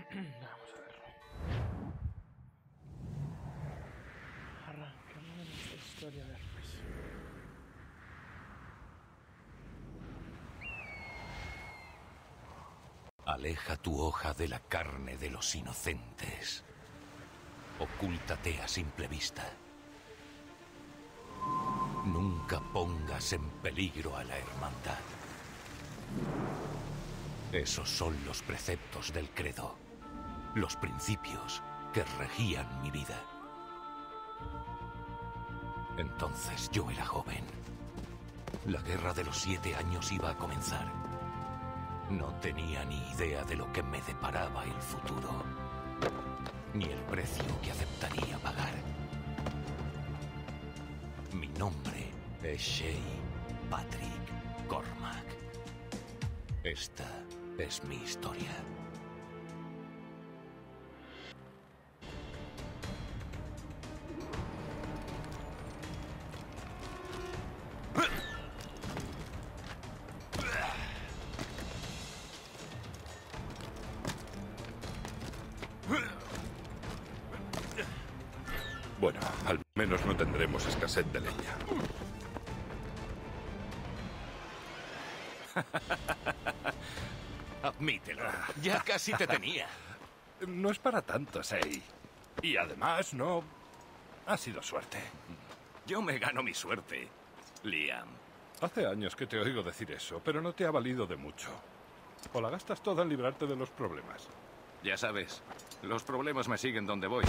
Vamos a verlo. Arrancamos nuestra historia de Hermes. Aleja tu hoja de la carne de los inocentes. Ocúltate a simple vista. Nunca pongas en peligro a la hermandad. Esos son los preceptos del credo, los principios que regían mi vida. Entonces yo era joven. La guerra de los 7 años iba a comenzar. No tenía ni idea de lo que me deparaba el futuro, ni el precio que aceptaría pagar. Mi nombre es Shay Patrick Cormac. Esta es mi historia. Bueno, al menos no tendremos escasez de leña. Admítelo, ya casi te tenía. No es para tanto, Sei. Y además no... ha sido suerte. Yo me gano mi suerte, Liam. Hace años que te oigo decir eso, pero no te ha valido de mucho. O la gastas toda en librarte de los problemas. Ya sabes, los problemas me siguen donde voy.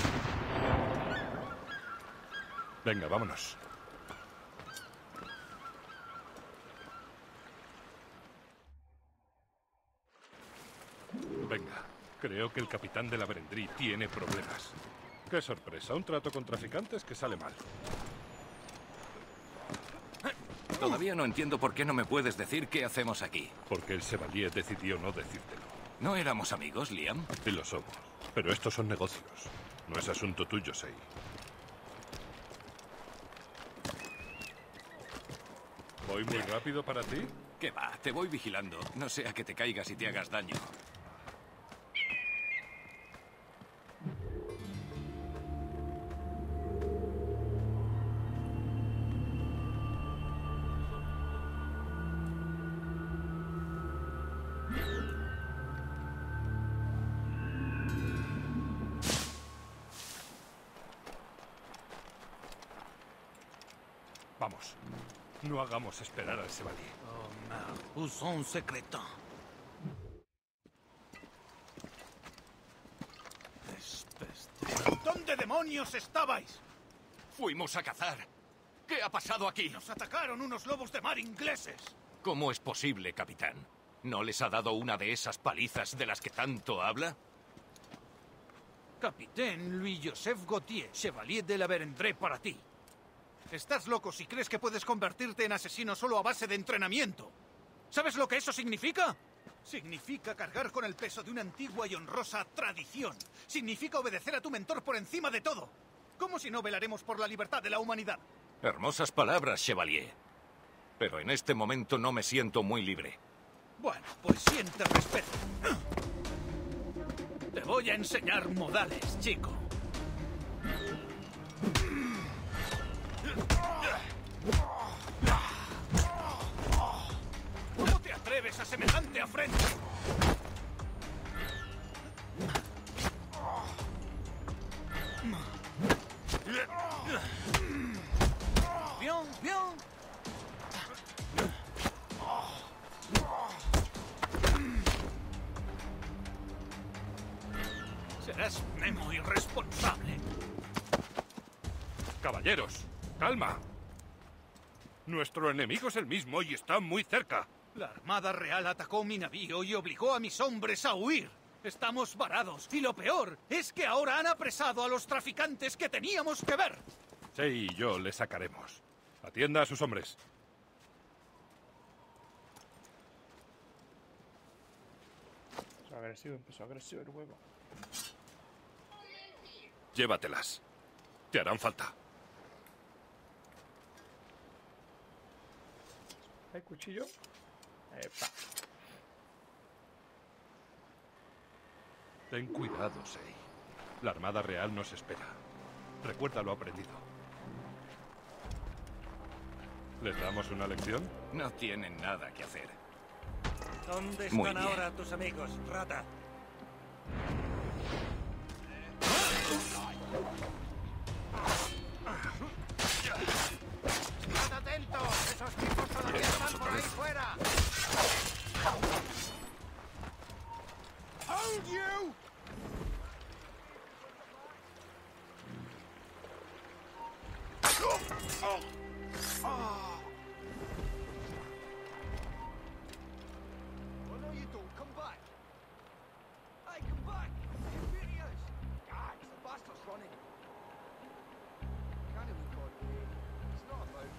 Venga, vámonos. Venga, creo que el capitán de la Berendry tiene problemas. Qué sorpresa, un trato con traficantes que sale mal. Todavía no entiendo por qué no me puedes decir qué hacemos aquí. Porque el Chevalier decidió no decírtelo. ¿No éramos amigos, Liam? Y lo somos. Pero estos son negocios. No es asunto tuyo, Sei. ¿Voy muy rápido para ti? ¿Qué va? Te voy vigilando. No sea que te caigas y te hagas daño. Vamos. No hagamos esperar al Chevalier. Oh, merde. Où sont ces crétins? ¿Dónde demonios estabais? Fuimos a cazar. ¿Qué ha pasado aquí? Nos atacaron unos lobos de mar ingleses. ¿Cómo es posible, capitán? ¿No les ha dado una de esas palizas de las que tanto habla? Capitaine Louis-Joseph Gauthier, Chevalier de la Berendré para ti. Estás loco si crees que puedes convertirte en asesino solo a base de entrenamiento. ¿Sabes lo que eso significa? Significa cargar con el peso de una antigua y honrosa tradición. Significa obedecer a tu mentor por encima de todo. ¿Cómo si no velaremos por la libertad de la humanidad? Hermosas palabras, Chevalier. Pero en este momento no me siento muy libre. Bueno, pues siente respeto. Te voy a enseñar modales, chico. ¿Cómo te atreves a semejante afrenta? Bien, bien. Serás Memo irresponsable. Caballeros, calma. Nuestro enemigo es el mismo y está muy cerca. La Armada Real atacó mi navío y obligó a mis hombres a huir. Estamos varados y lo peor es que ahora han apresado a los traficantes que teníamos que ver. Sei y yo le sacaremos. Atienda a sus hombres. Empezó agresivo el huevo. Llévatelas. Te harán falta. ¿Hay cuchillo? Epa. Ten cuidado, Sei. La Armada Real nos espera. Recuerda lo aprendido. ¿Les damos una lección? No tienen nada que hacer. ¿Dónde Muy están bien. ahora tus amigos, rata? ¡Estad atentos! ¡Esos tipos todavía están por ahí fuera! ¡Hold you! Oh no, you don't. Come back. Hey, come back. Here he is. God, the bastard's running. Can't have got away. He's not about.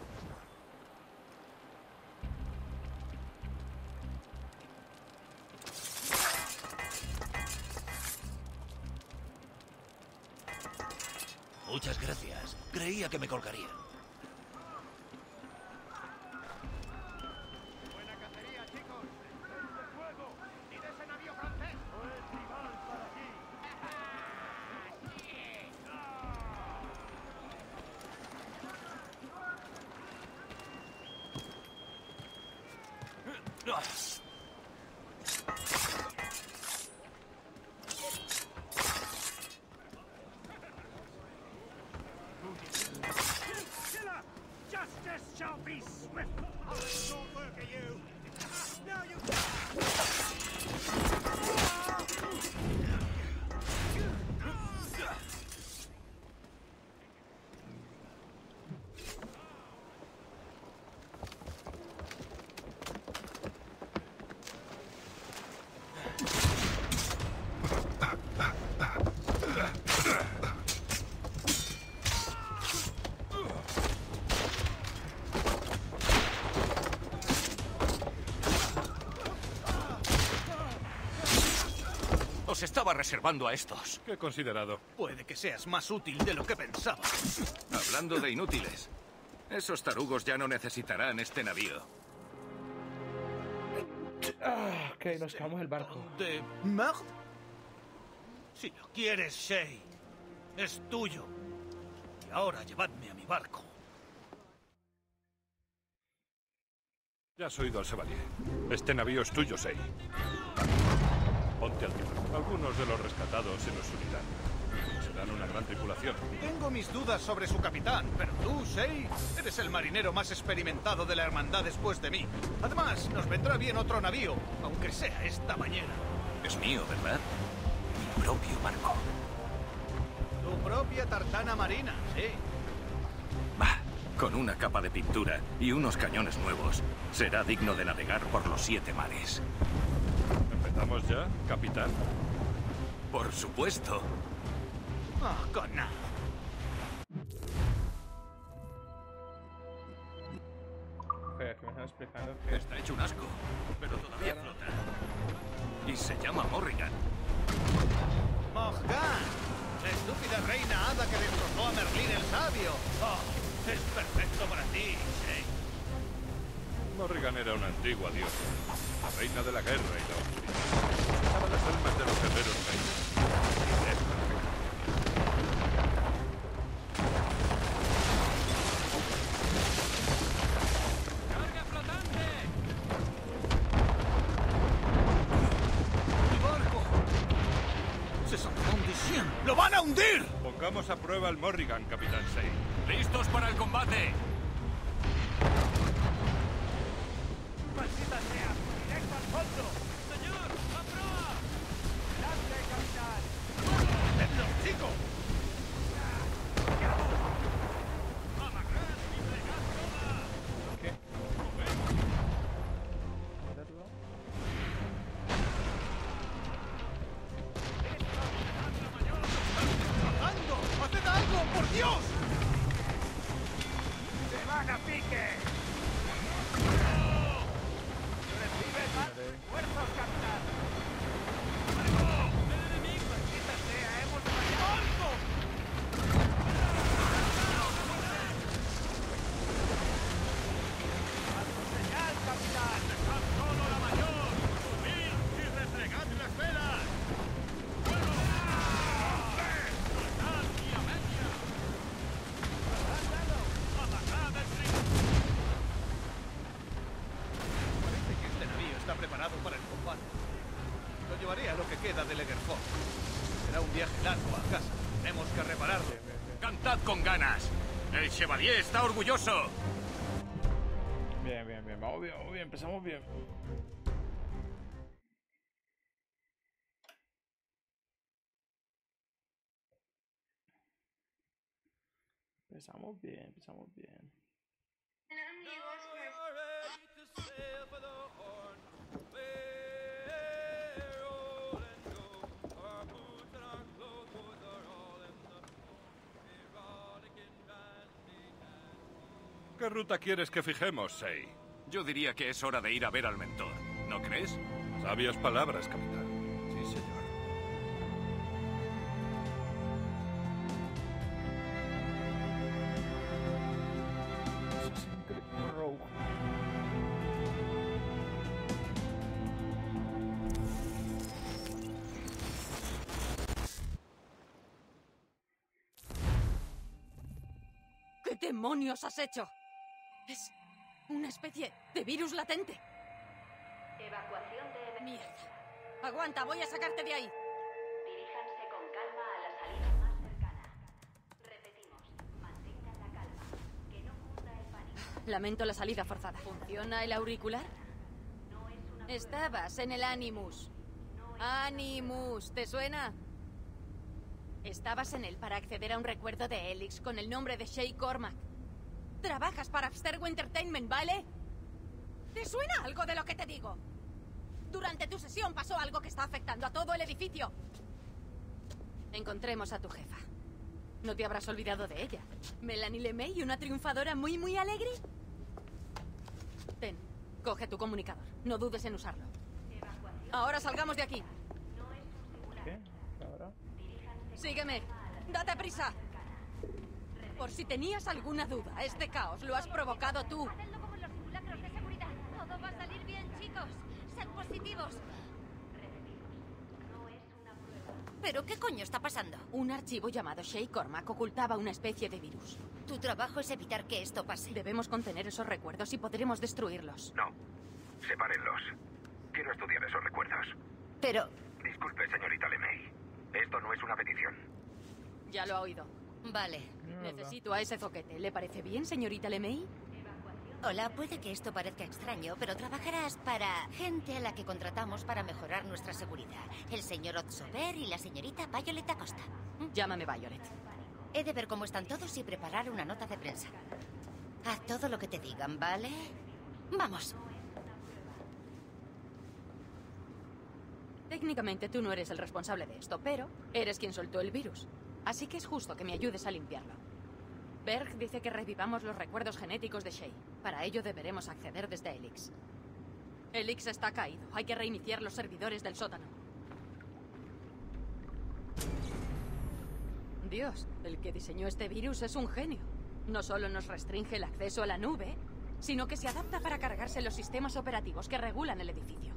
Muchas gracias. Creía que me colgaría. ¡Buena cacería, chicos! ¡Denle fuego! ¡Y de ese navío francés! ¡Buen rival para aquí! Killer! Justice shall be swift! I'll don't work at you! Now you... Os estaba reservando a estos. ¿Qué he considerado? Puede que seas más útil de lo que pensaba. Hablando de inútiles, esos tarugos ya no necesitarán este navío. Ah, ok, nos quedamos el barco. ¿De Merd? Si lo quieres, Shay, es tuyo. Y ahora llevadme a mi barco. Ya has oído al Chevalier. Este navío es tuyo, Sei. Ponte al timón. Algunos de los rescatados se nos unirán. Serán una gran tripulación. Tengo mis dudas sobre su capitán, pero tú, Shay, eres el marinero más experimentado de la hermandad después de mí. Además, nos vendrá bien otro navío, aunque sea esta mañana. Es mío, ¿verdad? Mi propio barco. Tu propia tartana marina, sí. Bah, con una capa de pintura y unos cañones nuevos, será digno de navegar por los 7 mares. ¿Empezamos ya, capitán? Por supuesto. Ah, con nada. Espera, que me están explicando que... Está hecho un asco, pero todavía flota. Y se llama Morrigan. Morgan, la estúpida reina hada que destrozó a Merlín el sabio. Oh, es perfecto para ti, Shay. Morrigan era una antigua diosa, la reina de la guerra y la oscuridad. Estaba las almas de los guerreros reyes. Es perfecta. ¡Mi barco! ¡Se saldrá hundición! ¡Lo van a hundir! Pongamos a prueba el Morrigan, capitán Sei. ¡Listos para el combate! ¡Maldita sea! ¡Directo al fondo! ¡Señor! ¡A proa! ¡Adelante, capitán! ¡Vedlo, chico! ¿Qué? ¿Hacerlo? ¡Ando! ¡Haced algo, por Dios! llevaré a lo que queda de Legerford. Será un viaje largo a casa. Tenemos que repararlo. ¡Cantad con ganas! ¡El Chevalier está orgulloso! Bien, bien, bien. Vamos bien, empezamos bien. Empezamos bien, empezamos bien. ¿Qué ruta quieres que fijemos, Sei? Yo diría que es hora de ir a ver al mentor. ¿No crees? Sabias palabras, capitán. Sí, señor. Assassin's Creed Rogue. ¿Qué demonios has hecho? Es una especie de virus latente. Evacuación de... Mierda. Aguanta, voy a sacarte de ahí. Diríjanse con calma a la salida más cercana. Repetimos, mantengan la calma. Que no cunda el pánico. Lamento la salida forzada. ¿Funciona el auricular? No es una... Estabas en el Animus. Animus, ¿te suena? Estabas en él para acceder a un recuerdo de Helix con el nombre de Shay Cormac. Trabajas para Abstergo Entertainment, ¿vale? ¿Te suena algo de lo que te digo? Durante tu sesión pasó algo que está afectando a todo el edificio. Encontremos a tu jefa. No te habrás olvidado de ella. Melanie LeMay, una triunfadora muy alegre. Ten, coge tu comunicador. No dudes en usarlo. Ahora salgamos de aquí. ¿Qué? ¿Ahora? Sígueme. Date prisa. Por si tenías alguna duda, este caos lo has provocado tú. Hacedlo como en los simulacros de seguridad. Todo va a salir bien, chicos. Sed positivos. Repetimos, no es una prueba. ¿Pero qué coño está pasando? Un archivo llamado Shay Cormac ocultaba una especie de virus. Tu trabajo es evitar que esto pase. Debemos contener esos recuerdos y podremos destruirlos. No. Sepárenlos. Quiero estudiar esos recuerdos. Pero... Disculpe, señorita LeMay. Esto no es una petición. Ya lo ha oído. Vale. Necesito a ese zoquete. ¿Le parece bien, señorita LeMay? Hola, puede que esto parezca extraño, pero trabajarás para gente a la que contratamos para mejorar nuestra seguridad. El señor Otsover y la señorita Violet Acosta. Llámame Violet. He de ver cómo están todos y preparar una nota de prensa. Haz todo lo que te digan, ¿vale? Vamos. Técnicamente tú no eres el responsable de esto, pero eres quien soltó el virus. Así que es justo que me ayudes a limpiarlo. Berg dice que revivamos los recuerdos genéticos de Shay. Para ello deberemos acceder desde Helix. Helix está caído. Hay que reiniciar los servidores del sótano. Dios, el que diseñó este virus es un genio. No solo nos restringe el acceso a la nube, sino que se adapta para cargarse los sistemas operativos que regulan el edificio.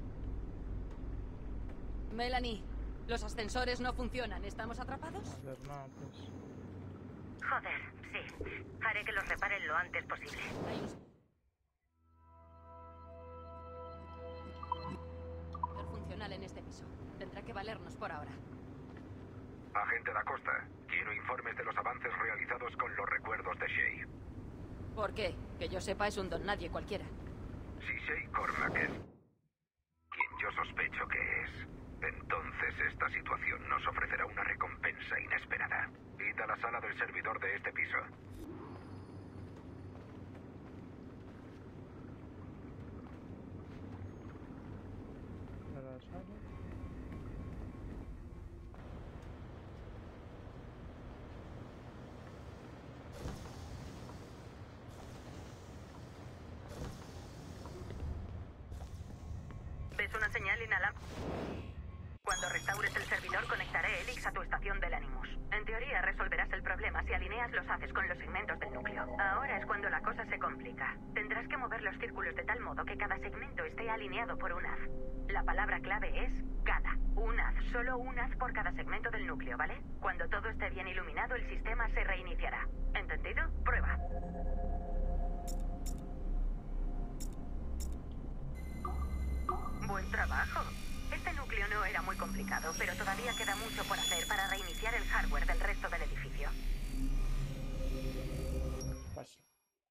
Melanie, los ascensores no funcionan. ¿Estamos atrapados? A ver, no, pues. Joder, sí. Haré que los reparen lo antes posible. Hay un funcional en este piso. Tendrá que valernos por ahora. Agente da Costa, quiero informes de los avances realizados con los recuerdos de Shay. ¿Por qué? Que yo sepa es un don nadie cualquiera. Si Shay Cormac es quien yo sospecho que es, entonces esta situación nos ofrecerá una recompensa inesperada. Id a la sala del servidor de este piso. A la sala. ¿Ves una señal inalámbrica? Cuando restaures el servidor, conectaré Helix a tu estación del Animus. En teoría, resolverás el problema si alineas los haces con los segmentos del núcleo. Ahora es cuando la cosa se complica. Tendrás que mover los círculos de tal modo que cada segmento esté alineado por un haz. La palabra clave es cada. Un haz, solo un haz por cada segmento del núcleo, ¿vale? Cuando todo esté bien iluminado, el sistema se reiniciará. ¿Entendido? Prueba. Buen trabajo. Este núcleo no era muy muy complicado, pero todavía queda mucho por hacer para reiniciar el hardware del resto del edificio. Fácil.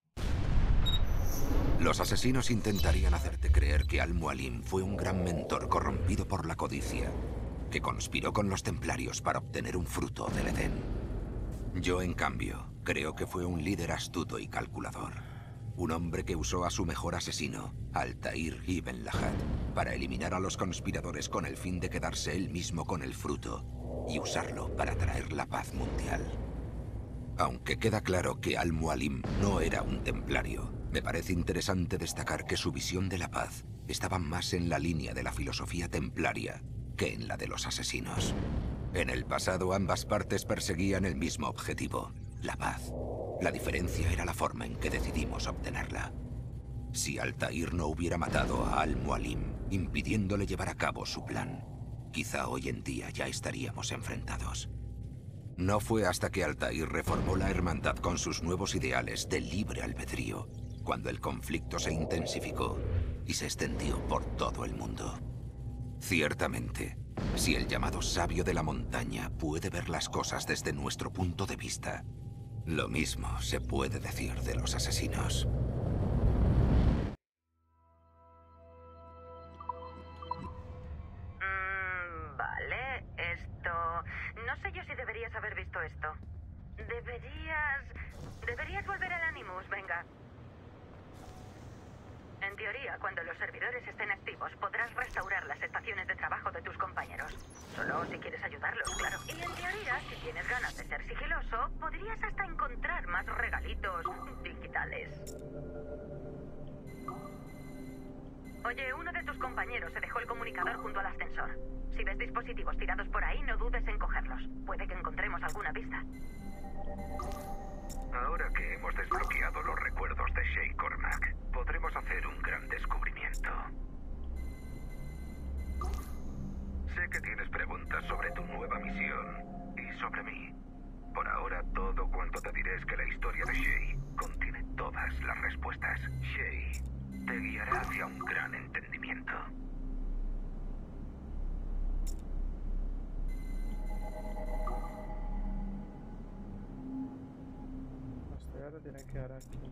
Los asesinos intentarían hacerte creer que Al-Mualim fue un gran mentor corrompido por la codicia, que conspiró con los templarios para obtener un fruto del Edén. Yo, en cambio, creo que fue un líder astuto y calculador. Un hombre que usó a su mejor asesino, Altair ibn Lahad, para eliminar a los conspiradores con el fin de quedarse él mismo con el fruto y usarlo para traer la paz mundial. Aunque queda claro que Al-Mualim no era un templario, me parece interesante destacar que su visión de la paz estaba más en la línea de la filosofía templaria que en la de los asesinos. En el pasado ambas partes perseguían el mismo objetivo, la paz. La diferencia era la forma en que decidimos obtenerla. Si Altair no hubiera matado a Al-Mualim, impidiéndole llevar a cabo su plan, quizá hoy en día ya estaríamos enfrentados. No fue hasta que Altair reformó la hermandad con sus nuevos ideales de libre albedrío, cuando el conflicto se intensificó y se extendió por todo el mundo. Ciertamente, si el llamado sabio de la montaña puede ver las cosas desde nuestro punto de vista, lo mismo se puede decir de los asesinos. Vale, esto... No sé yo si deberías haber visto esto. Deberías volver al Animus, venga. En teoría, cuando los servidores estén activos, podrás restaurar las estaciones de trabajo de tus compañeros. Solo si quieres ayudarlos, claro. Y en teoría, si tienes ganas de ser sigiloso, podrías hasta encontrar más regalitos digitales. Oye, uno de tus compañeros se dejó el comunicador junto al ascensor. Si ves dispositivos tirados por ahí, no dudes en cogerlos. Puede que encontremos alguna pista. Ahora que hemos desbloqueado los recuerdos de Shay Cormac, podremos hacer un gran descubrimiento. Sé que tienes preguntas sobre tu nueva misión y sobre mí. Por ahora, todo cuanto te diré es que la historia de Shay contiene todas las respuestas. Shay te guiará hacia un gran entendimiento. Ahora tiene que dar aquí.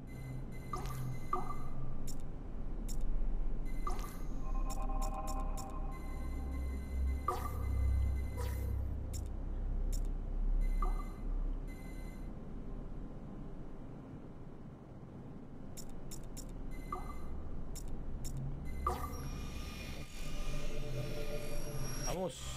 Vamos.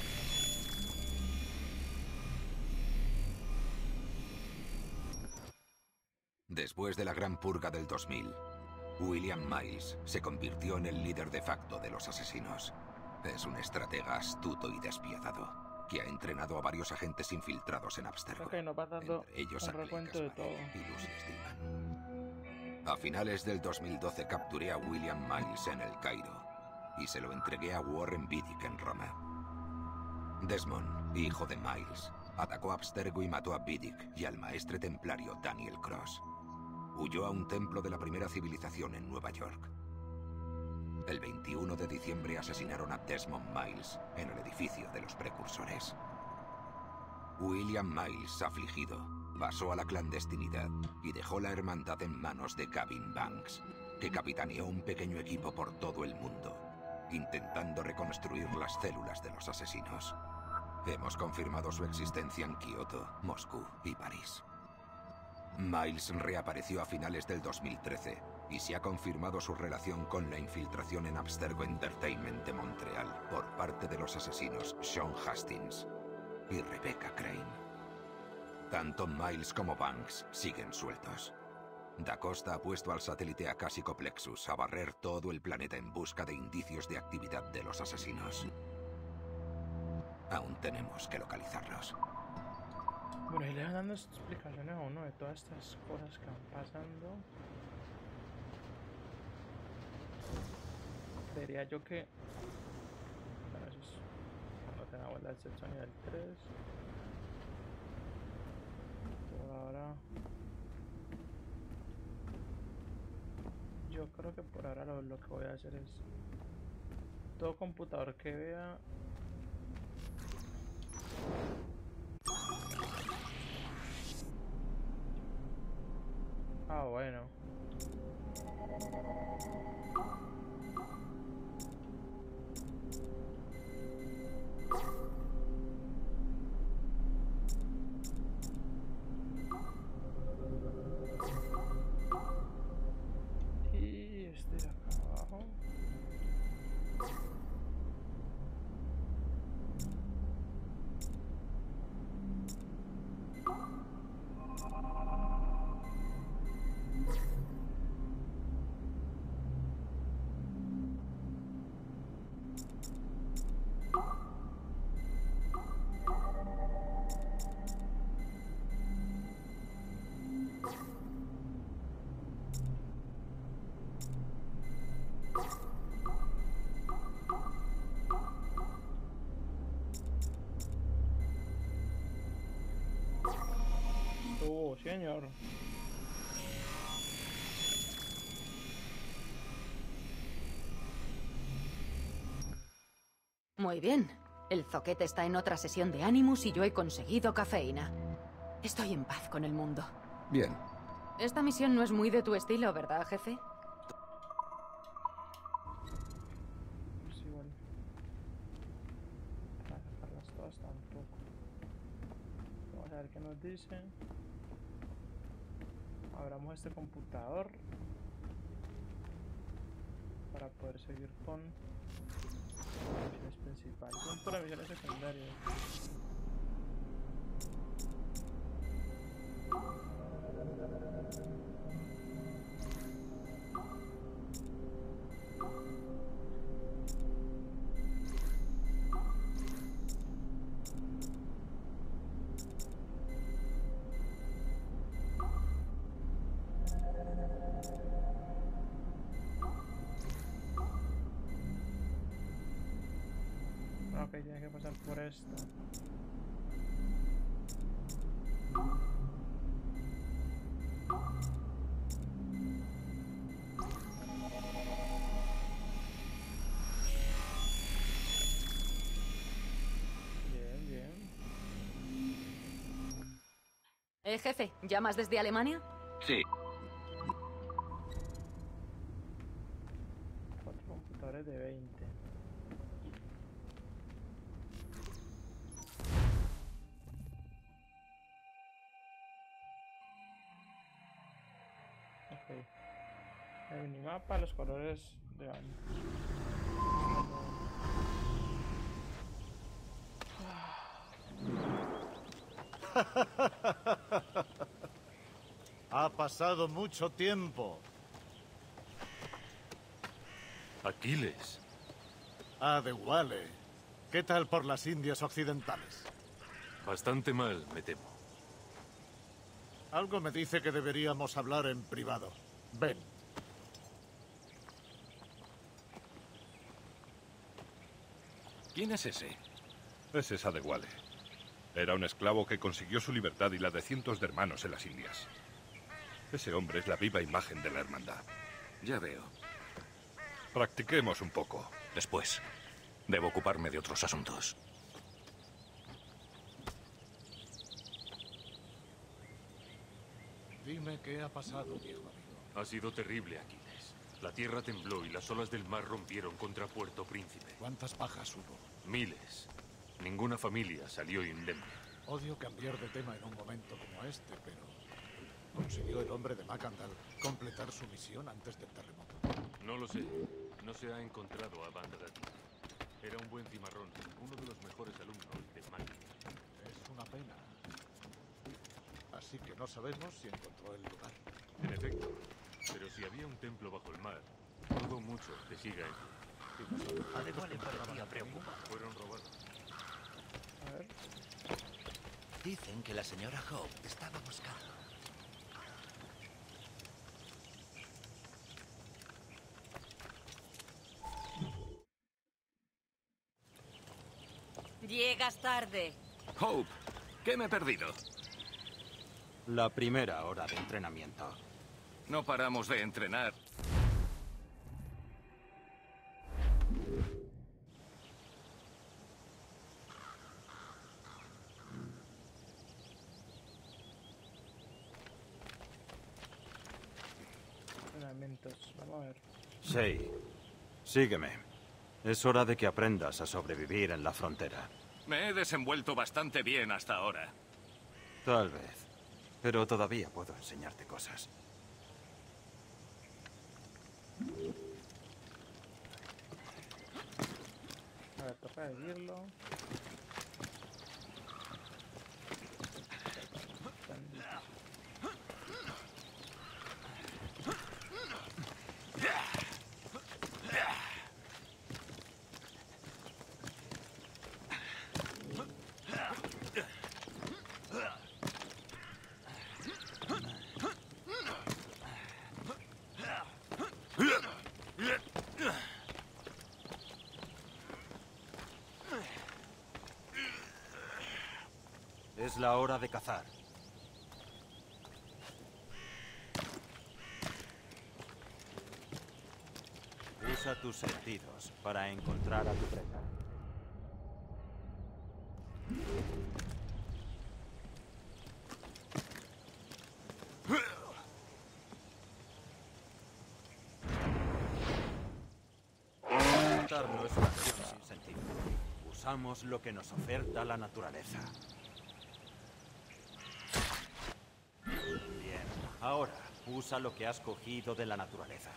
Después de la Gran Purga del 2000, William Miles se convirtió en el líder de facto de los asesinos. Es un estratega astuto y despiadado, que ha entrenado a varios agentes infiltrados en Abstergo. Ok, nos va dando entre ellos un a Clay recuento de todo. Caspary y Lucy Stillman. A finales del 2012 capturé a William Miles en el Cairo y se lo entregué a Warren Vidic en Roma. Desmond, hijo de Miles, atacó a Abstergo y mató a Vidic y al maestre templario Daniel Cross. Huyó a un templo de la primera civilización en Nueva York. El 21 de diciembre asesinaron a Desmond Miles en el edificio de los precursores. William Miles, afligido, pasó a la clandestinidad y dejó la hermandad en manos de Gavin Banks, que capitaneó un pequeño equipo por todo el mundo, intentando reconstruir las células de los asesinos. Hemos confirmado su existencia en Kioto, Moscú y París. Miles reapareció a finales del 2013 y se ha confirmado su relación con la infiltración en Abstergo Entertainment de Montreal por parte de los asesinos Sean Hastings y Rebecca Crane. Tanto Miles como Banks siguen sueltos. Da Costa ha puesto al satélite Akashico Plexus a barrer todo el planeta en busca de indicios de actividad de los asesinos. Aún tenemos que localizarlos. Bueno, y le van dando explicaciones a uno de todas estas cosas que van pasando. Diría yo que... Bueno, eso es cuando tengamos la excepto nivel 3. Por ahora... Yo creo que por ahora lo que voy a hacer es... Todo computador que vea Ah, bueno. Y este de acá abajo. Señor. Muy bien. El zoquete está en otra sesión de Animus y yo he conseguido cafeína. Estoy en paz con el mundo. Bien. Esta misión no es muy de tu estilo, ¿verdad, jefe? Pues igual. Para sacarlas todas tampoco. Vamos a ver qué nos dice. Abramos este computador para poder seguir con misiones principales. Son para misiones secundarias. Ok, tienes que pasar por esto. Bien, bien. Jefe, ¿llamas desde Alemania? Sí. 4 computadores de 20. Ok. El minimapa, los colores de año. Ha pasado mucho tiempo. Aquiles. Ah, de Wale. ¿Qué tal por las Indias Occidentales? Bastante mal, me temo. Algo me dice que deberíamos hablar en privado. Ven. ¿Quién es ese? Es esa de Wale. Era un esclavo que consiguió su libertad y la de cientos de hermanos en las Indias. Ese hombre es la viva imagen de la hermandad. Ya veo. Practiquemos un poco. Después. Debo ocuparme de otros asuntos. Dime qué ha pasado, viejo amigo. Ha sido terrible, Aquiles. La tierra tembló y las olas del mar rompieron contra Puerto Príncipe. ¿Cuántas bajas hubo? Miles. Ninguna familia salió indemne. Odio cambiar de tema en un momento como este, pero... ¿consiguió el hombre de Macandal completar su misión antes del terremoto? No lo sé. No se ha encontrado a Bandarati. Era un buen cimarrón, uno de los mejores alumnos de Mani. Es una pena. Así que no sabemos si encontró el lugar. En efecto. Pero si había un templo bajo el mar, dudo mucho que siga allí. Además le parecía preocupado. Fueron robados. A ver. Dicen que la señora Hope te estaba buscando. Llegas tarde. Hope, ¿qué me he perdido? La primera hora de entrenamiento. No paramos de entrenar. ver. Shay, sígueme. Es hora de que aprendas a sobrevivir en la frontera. Me he desenvuelto bastante bien hasta ahora. Tal vez. Pero todavía puedo enseñarte cosas. A ver, toca decirlo. Es la hora de cazar. Usa tus sentidos para encontrar a tu presa. Matar no es una acción sin sentido. Usamos lo que nos oferta la naturaleza. Bien, ahora usa lo que has cogido de la naturaleza.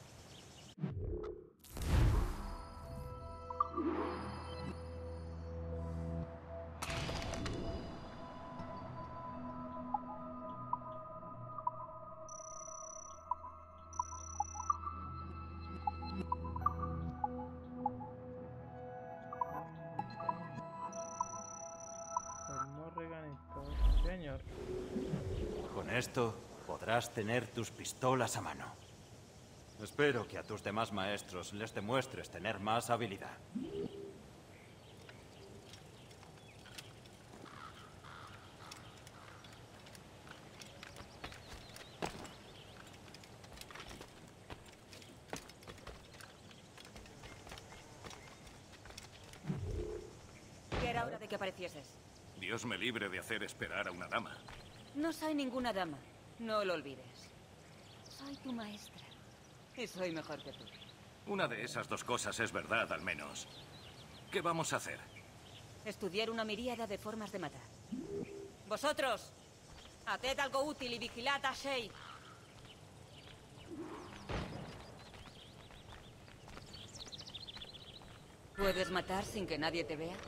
Señor. Con esto podrás tener tus pistolas a mano. Espero que a tus demás maestros les demuestres tener más habilidad. Ya era hora de que aparecieses. Dios me libre de hacer esperar a una dama. No soy ninguna dama. No lo olvides. Soy tu maestra. Y soy mejor que tú. Una de esas dos cosas es verdad, al menos. ¿Qué vamos a hacer? Estudiar una miríada de formas de matar. ¡Vosotros! Haced algo útil y vigilad a Shay. ¿Puedes matar sin que nadie te vea?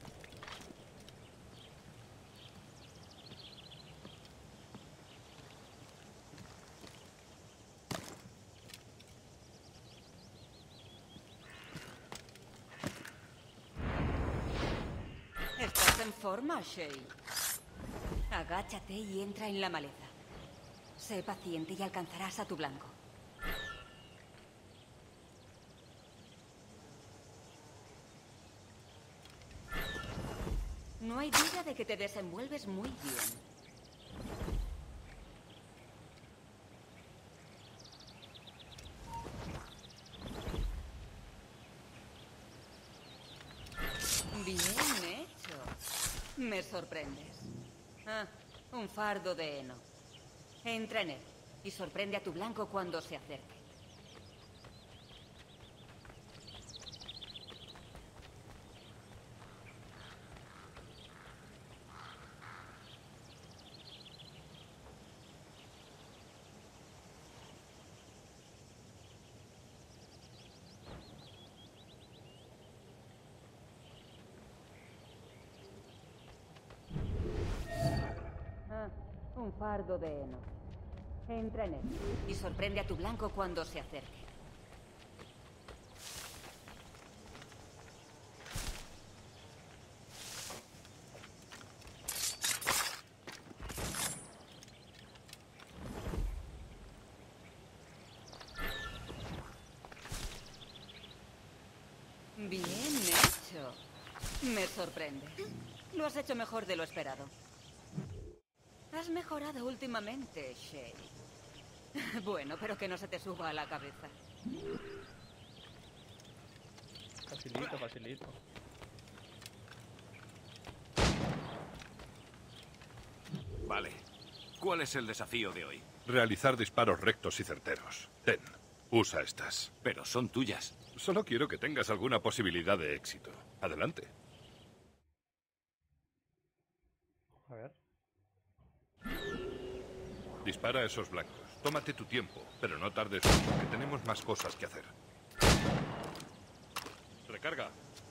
¿Estás en forma, Shay? Agáchate y entra en la maleza. Sé paciente y alcanzarás a tu blanco. No hay duda de que te desenvuelves muy bien. Bien hecho. Me sorprendes. Ah, un fardo de heno. Entra en él y sorprende a tu blanco cuando se acerque. Un fardo de heno. Entra en él y sorprende a tu blanco cuando se acerque. Bien hecho. Me sorprendes. Lo has hecho mejor de lo esperado. Has mejorado últimamente, Shay. Bueno, pero que no se te suba a la cabeza. Facilito, facilito. Vale. ¿Cuál es el desafío de hoy? Realizar disparos rectos y certeros. Ten. Usa estas. Pero son tuyas. Solo quiero que tengas alguna posibilidad de éxito. Adelante. A ver. Dispara a esos blancos. Tómate tu tiempo, pero no tardes mucho, que tenemos más cosas que hacer. Recarga.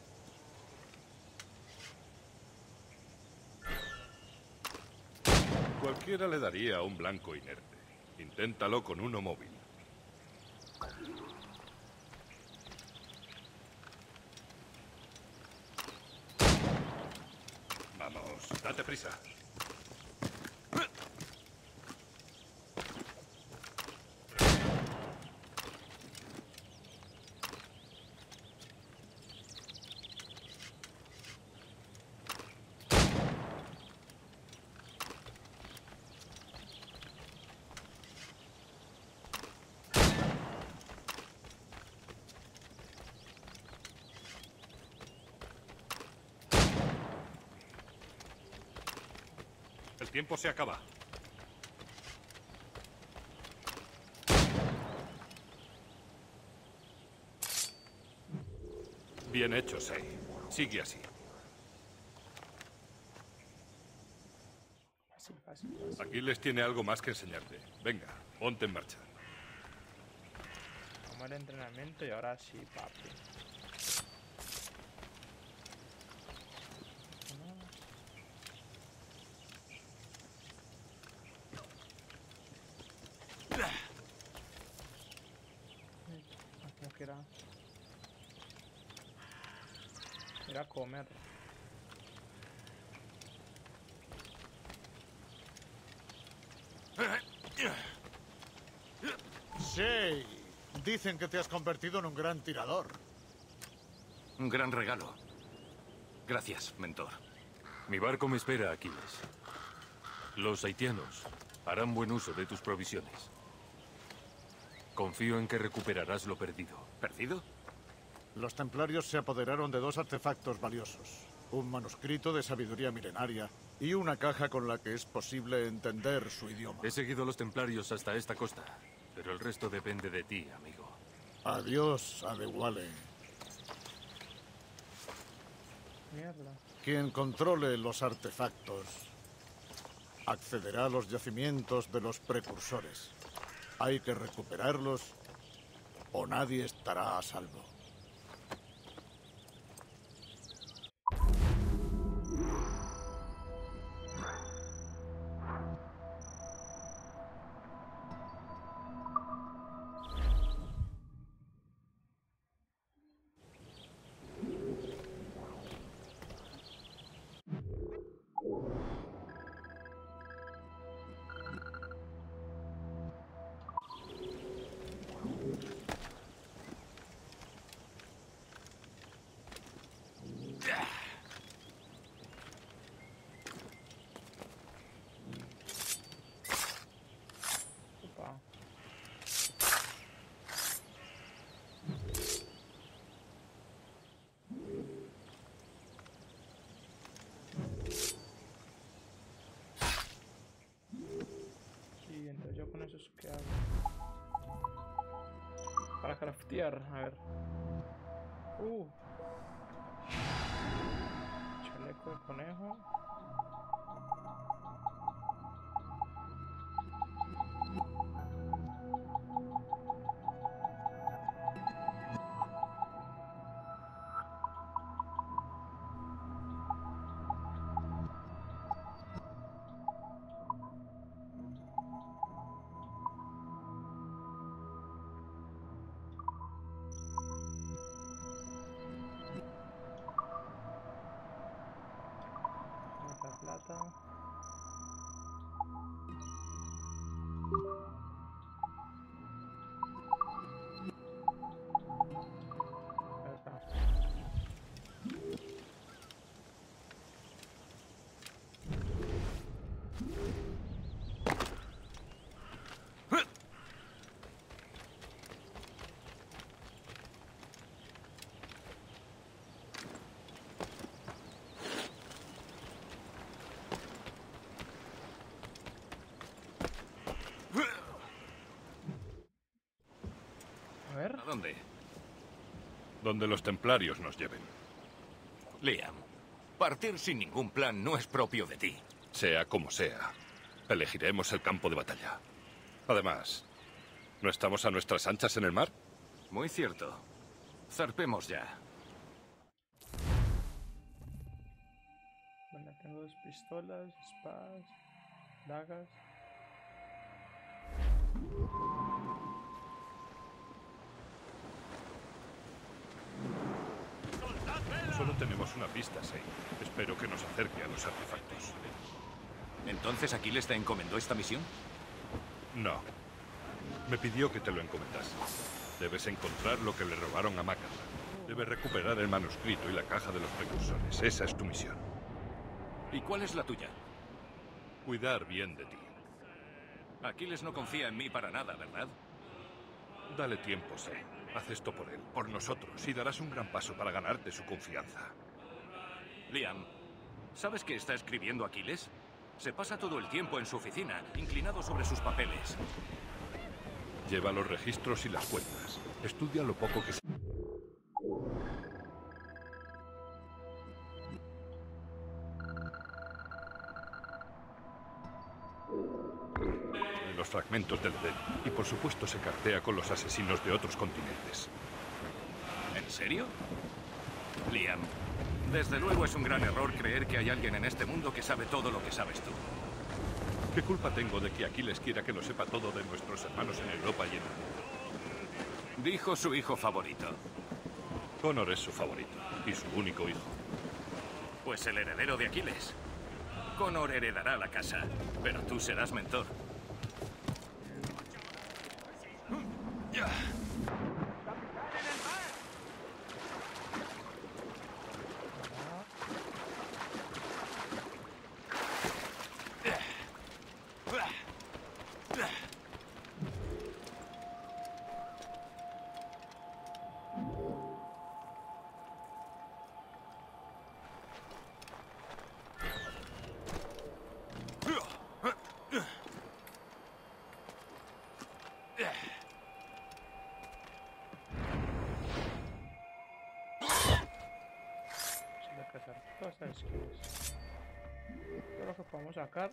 Cualquiera le daría a un blanco inerte. Inténtalo con uno móvil. Vamos, date prisa. El tiempo se acaba. Bien hecho, Sei. Sigue así. Fácil, fácil, fácil. Aquiles tiene algo más que enseñarte. Venga, ponte en marcha. Vamos al entrenamiento y ahora sí, papi. Como que era comer. Sí, dicen que te has convertido en un gran tirador. Un gran regalo. Gracias, mentor. Mi barco me espera, Aquiles. Los haitianos harán buen uso de tus provisiones. Confío en que recuperarás lo perdido. ¿Perdido? Los templarios se apoderaron de 2 artefactos valiosos. Un manuscrito de sabiduría milenaria y una caja con la que es posible entender su idioma. He seguido a los templarios hasta esta costa, pero el resto depende de ti, amigo. Adiós, Adewale. Mierda. Quien controle los artefactos accederá a los yacimientos de los precursores. Hay que recuperarlos o nadie estará a salvo. Opa. Sí, entonces yo con eso es que hago. Para craftear, a ver. Chaleco de conejo. partir. ¿A dónde? Donde los templarios nos lleven. Liam, partir sin ningún plan no es propio de ti. Sea como sea, elegiremos el campo de batalla. Además, ¿no estamos a nuestras anchas en el mar? Muy cierto. Zarpemos ya. Vale, tengo 2 pistolas, espadas, dagas. Solo tenemos una pista, Sei. Espero que nos acerque a los artefactos. ¿Entonces Aquiles te encomendó esta misión? No. Me pidió que te lo encomendase. Debes encontrar lo que le robaron a Macarla. Debes recuperar el manuscrito y la caja de los precursores. Esa es tu misión. ¿Y cuál es la tuya? Cuidar bien de ti. Aquiles no confía en mí para nada, ¿verdad? Dale tiempo, Sei. Haz esto por él, por nosotros, y darás un gran paso para ganarte su confianza. Liam, ¿sabes qué está escribiendo Aquiles? Se pasa todo el tiempo en su oficina, inclinado sobre sus papeles. Lleva los registros y las cuentas. Estudia lo poco que... los fragmentos del Edén. Y por supuesto se cartea con los asesinos de otros continentes. ¿En serio? Liam, desde luego es un gran error creer que hay alguien en este mundo que sabe todo lo que sabes tú. ¿Qué culpa tengo de que Aquiles quiera que lo sepa todo de nuestros hermanos en Europa y en el mundo? Dijo su hijo favorito. Connor es su favorito y su único hijo. Pues el heredero de Aquiles. Connor heredará la casa, pero tú serás mentor. Todas las skills. Todo lo que podamos sacar.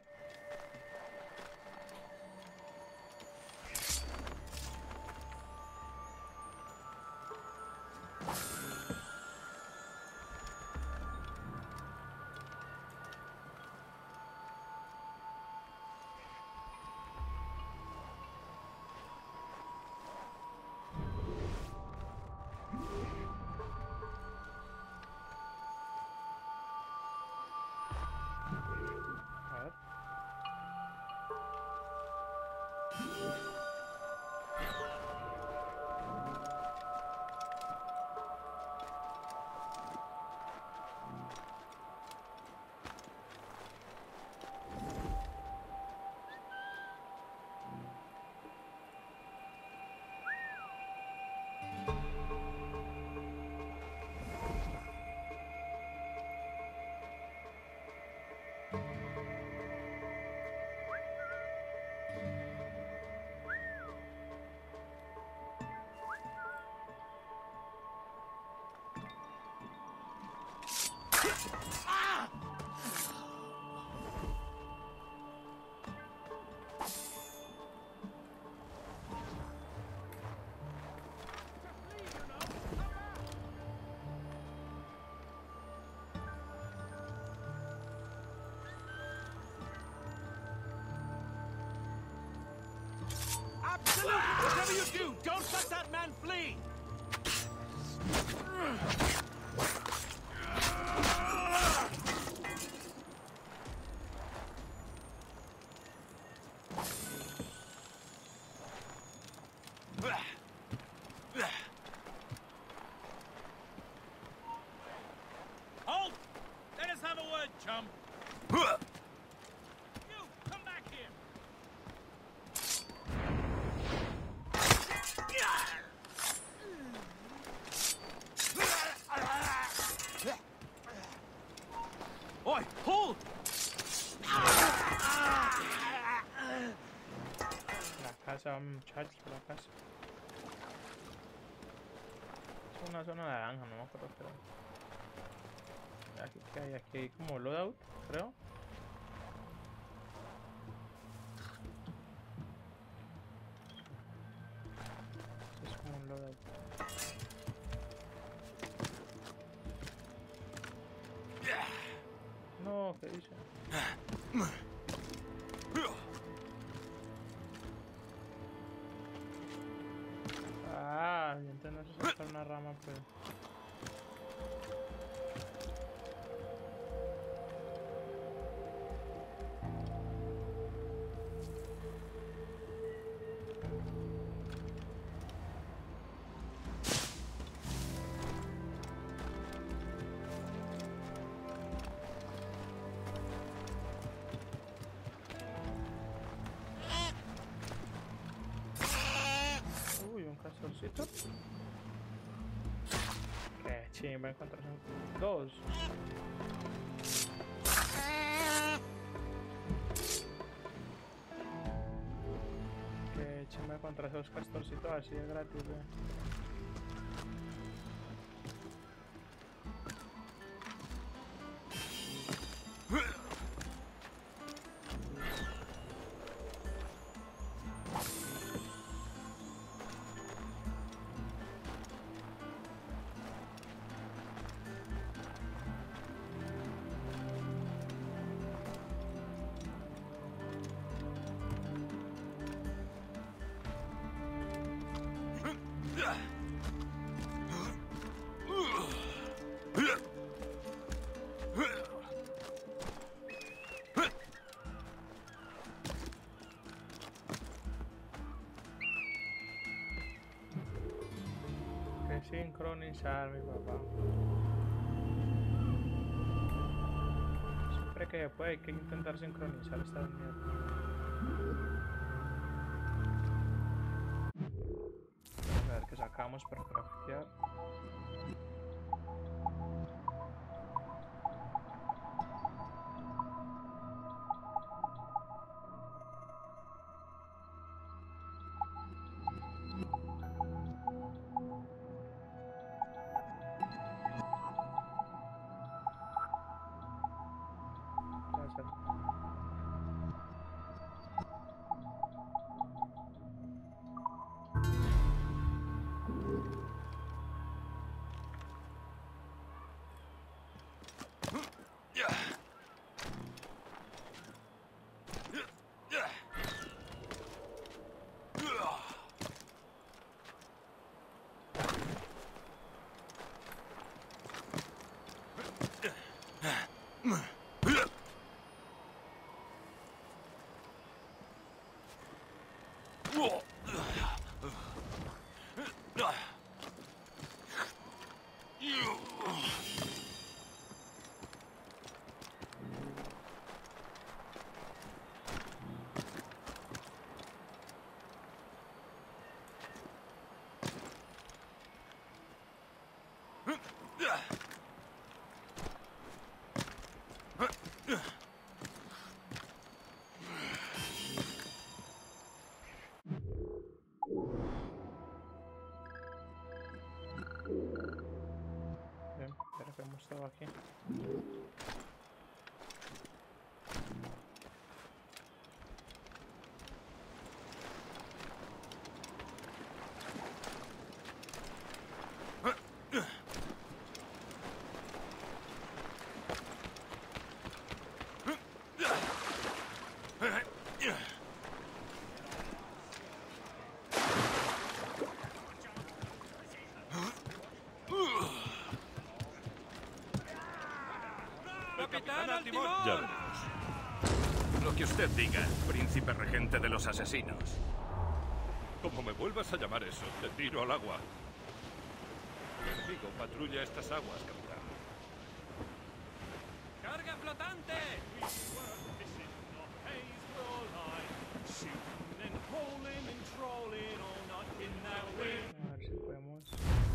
Absolutely! Whatever you do, don't let that man flee! Halt! Let us have a word, chum. You, come back here. Oi, hold! La casa, muchachos, la casa. una zona naranja, no me acuerdo qué era. Aquí que hay, aquí hay como loadout, creo. Es como un loadout. No, ¿qué dice? Ah, yo entiendo eso, saltar una rama, pero... Uy, un castorcito. Qué chimba encontrar dos. Qué chimba encontrar esos castorcitos así de gratis, Sincronizar, mi papá. Siempre que se puede hay que intentar sincronizar esta mierda. A ver qué sacamos para craftear. Bien, espera que hemos estado aquí. Ya veremos. Lo que usted diga, príncipe regente de los asesinos. Como me vuelvas a llamar eso, te tiro al agua. El enemigo patrulla estas aguas, capitán. ¡Carga flotante! A ver si podemos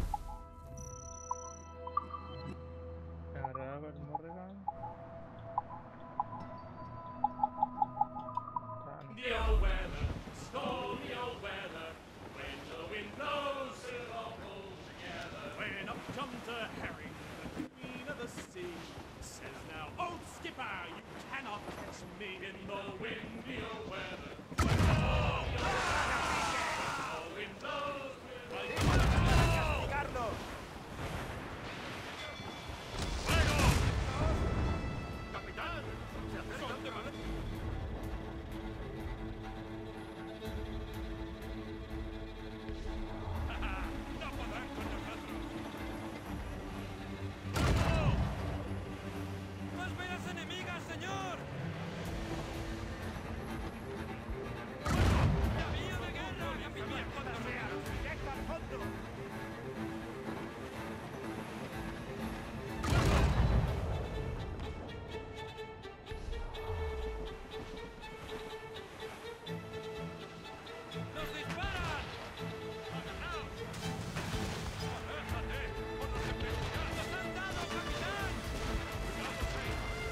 agarrar a Morrigan. The old weather, stormy old weather. When the wind blows, it'll all pull together. When come to herring, the queen of the sea. Says now, old skipper, you cannot catch me in the windy old weather. Oh, the wind blows. ¡Capitán! ¡Se acercan! ¡No podrán con nosotros! ¡Más velas enemigas, señor! ¡Navío de guerra! ¡Capitán! ¡Cuando sea! ¡Directo al fondo! ¡Nos disparan! ¡Agarraos! ¡Aléjate! ¡O nos empeñarán! ¡Nos han dado, capitán! ¡Cuidado, Rey!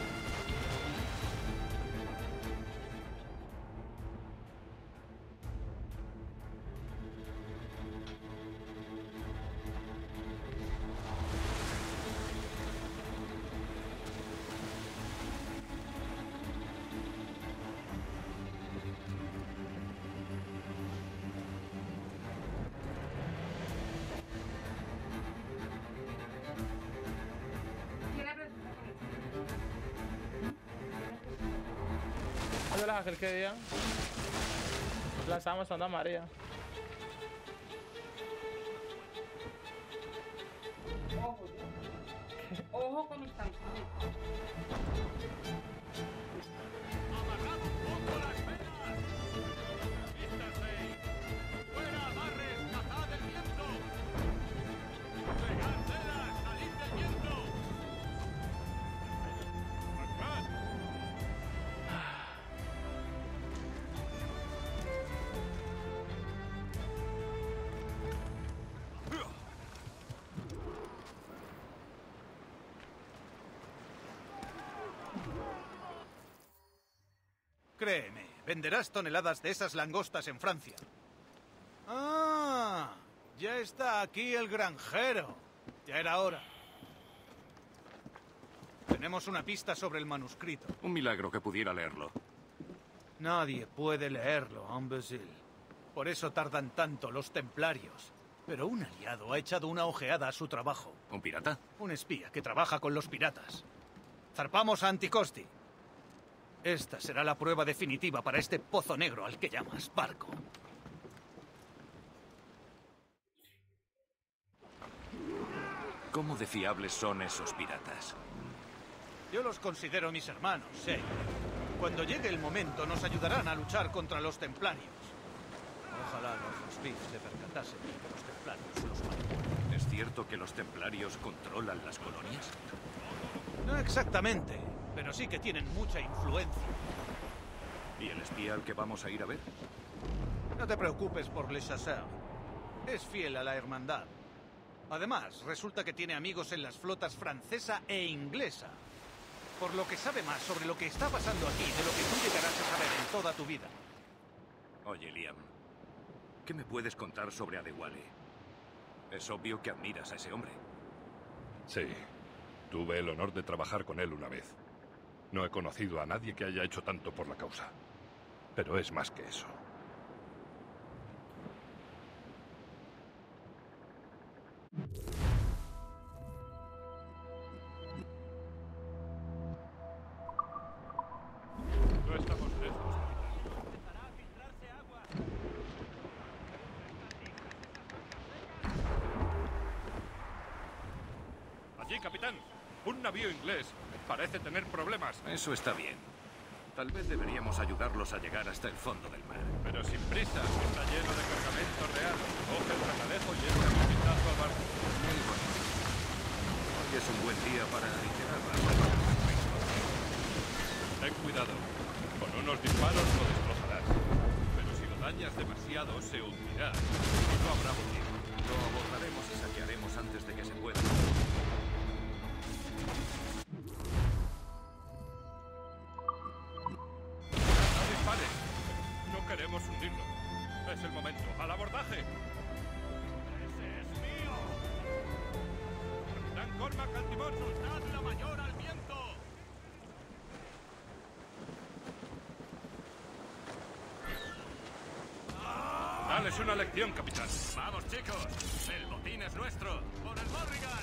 ¿Dónde las aquel que día? La estábamos dando a María. Ojo, ojo con mis canciones. ¡Amarrad un poco las velas! ¡Vistas, Rey! ¡Fuera, amarres! ¡Cazad el viento! ¡Pegad velas! ¡Salid del viento! ¡Armad! Créeme, venderás toneladas de esas langostas en Francia. ¡Ah! Ya está aquí el granjero. Ya era hora. Tenemos una pista sobre el manuscrito. Un milagro que pudiera leerlo. Nadie puede leerlo, imbécil. Por eso tardan tanto los templarios. Pero un aliado ha echado una ojeada a su trabajo. ¿Un pirata? Un espía que trabaja con los piratas. Zarpamos a Anticosti. Esta será la prueba definitiva para este pozo negro al que llamas barco. ¿Cómo de fiables son esos piratas? Yo los considero mis hermanos, sí. Cuando llegue el momento nos ayudarán a luchar contra los templarios. Ojalá los Smith se percatasen de que los templarios los manipulan. ¿Es cierto que los templarios controlan las colonias? No exactamente, pero sí que tienen mucha influencia. ¿Y el espía al que vamos a ir a ver? No te preocupes por Le Chasseur. Es fiel a la hermandad. Además, resulta que tiene amigos en las flotas francesa e inglesa. Por lo que sabe más sobre lo que está pasando aquí de lo que tú llegarás a saber en toda tu vida. Oye, Liam, ¿qué me puedes contar sobre Adewale? Es obvio que admiras a ese hombre. Sí. Tuve el honor de trabajar con él una vez. No he conocido a nadie que haya hecho tanto por la causa. Pero es más que eso. No estamos lejos. Empezará a filtrarse agua. Allí, capitán. Un navío inglés. Parece tener problemas. Eso está bien. Tal vez deberíamos ayudarlos a llegar hasta el fondo del mar. Pero sin prisa. Está lleno de cargamento real. Coge el brazalejo y echa un vistazo al barco. Muy bueno. Hoy es un buen día para aligerar las Ten cuidado. Con unos disparos lo destrozarás. Pero si lo dañas demasiado, se hundirá. Y no habrá motivo. Lo abordaremos y saquearemos antes de que se pueda. ¡No dispares! No queremos hundirlo. Es el momento. ¡Al abordaje! ¡Ese es mío! ¡Soltad la mayor al viento! Dales una lección, capitán. ¡Vamos, chicos! ¡El botín es nuestro! ¡Por el Morrigan!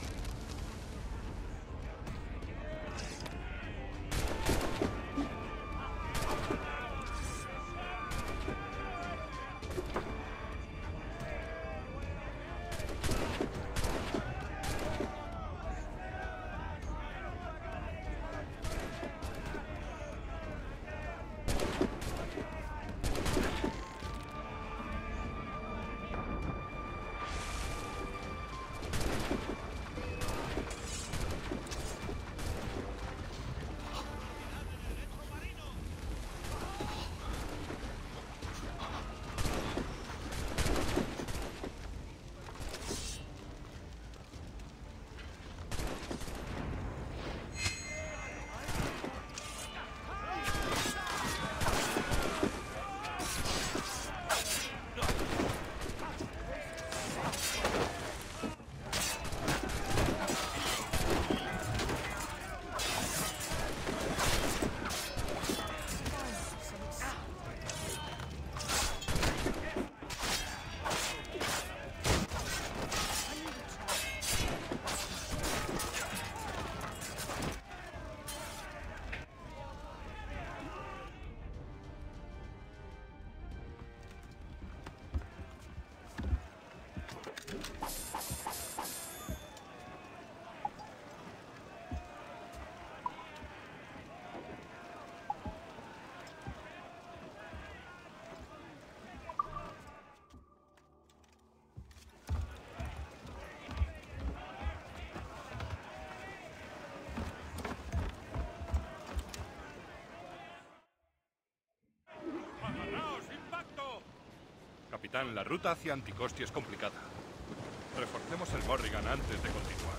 Capitán, la ruta hacia Anticosti es complicada. Reforcemos el Morrigan antes de continuar.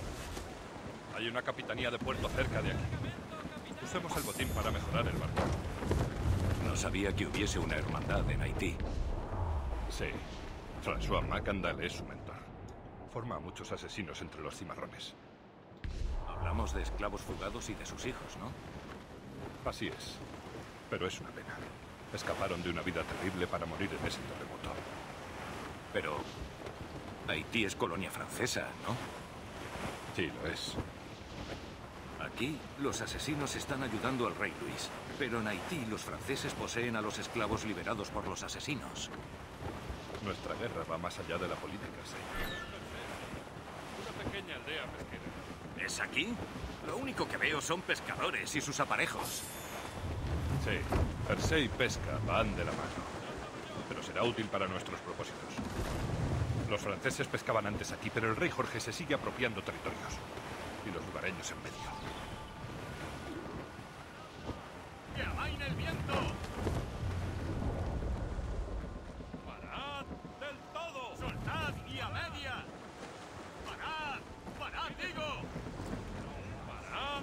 Hay una capitanía de puerto cerca de aquí. Usemos el botín para mejorar el barco. No sabía que hubiese una hermandad en Haití. Sí. François Macandal es su mentor. Forma a muchos asesinos entre los cimarrones. Hablamos de esclavos fugados y de sus hijos, ¿no? Así es. Pero es una pena. Escaparon de una vida terrible para morir en ese terremoto. Pero Haití es colonia francesa, ¿no? Sí, lo es. Aquí, los asesinos están ayudando al rey Luis. Pero en Haití, los franceses poseen a los esclavos liberados por los asesinos. Nuestra guerra va más allá de la política, señor. Una pequeña aldea pesquera. ¿Es aquí? Lo único que veo son pescadores y sus aparejos. Sí, Persé y pesca van de la mano. Pero será útil para nuestros propósitos. Los franceses pescaban antes aquí, pero el rey Jorge se sigue apropiando territorios. Y los lugareños en medio. ¡Que amaine el viento! ¡Parad del todo! ¡Soltad y a media! ¡Parad! ¡Parad, digo! ¡Parad!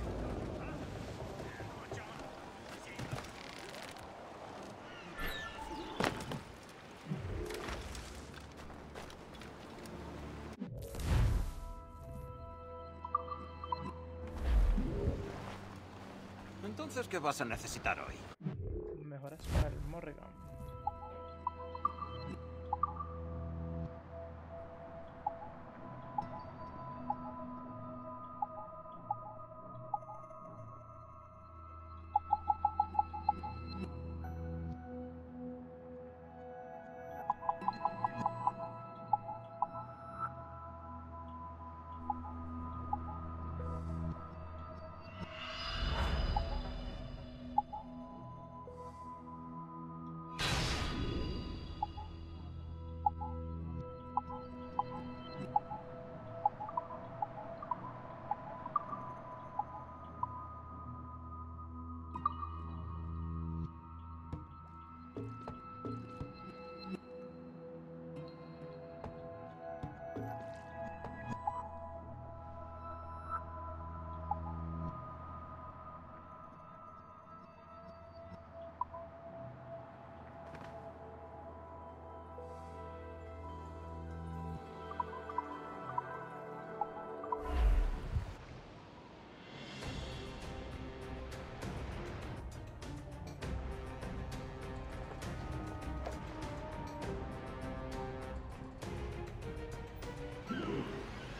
Entonces, ¿qué vas a necesitar hoy? Mejoras para el Morrigan.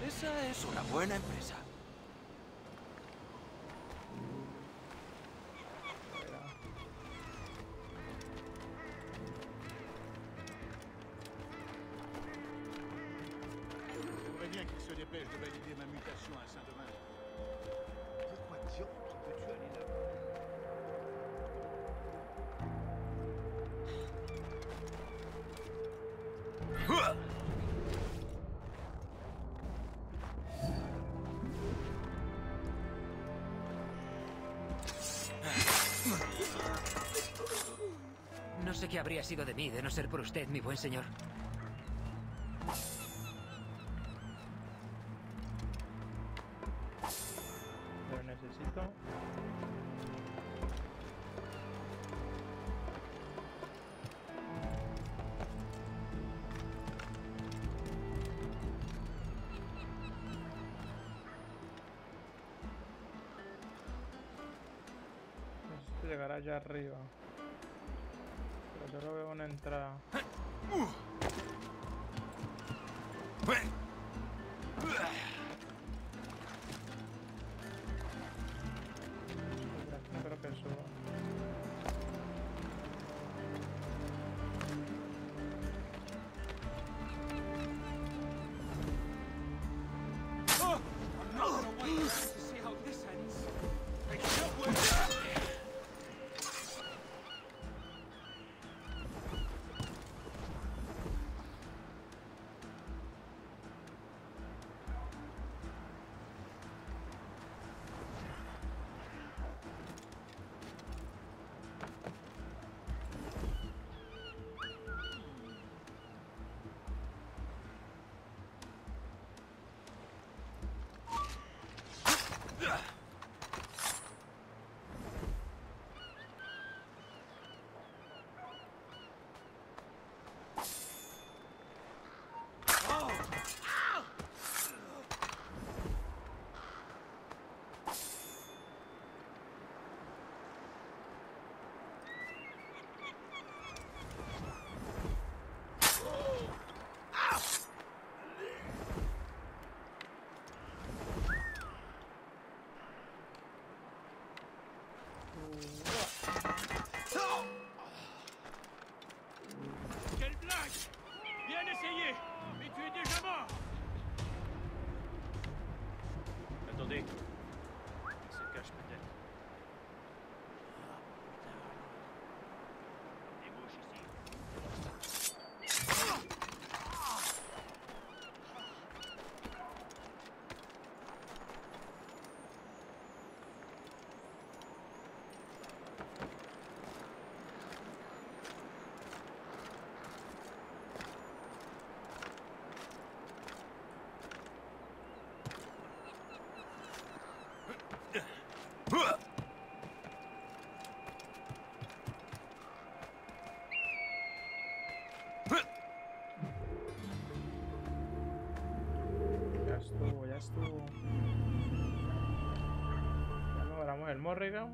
Esa es una buena empresa. J'aimerais bien qu'il se dépêche de valider ma mutation à Saint-Domingue. Je crois que peux-tu aller là-bas? No sé qué habría sido de mí de no ser por usted, mi buen señor. Pero necesito... Necesito llegar allá arriba. Pero solo veo una entrada. No creo que suba. I'm not gonna wait to see how this ends. Make sure Quelle blague! Bien essayé! Mais tu es déjà mort! Attendez. Il se cache peut-être. Des mouches ici. Ya estuvo, ya estuvo. Ya mejoramos el Morrigan.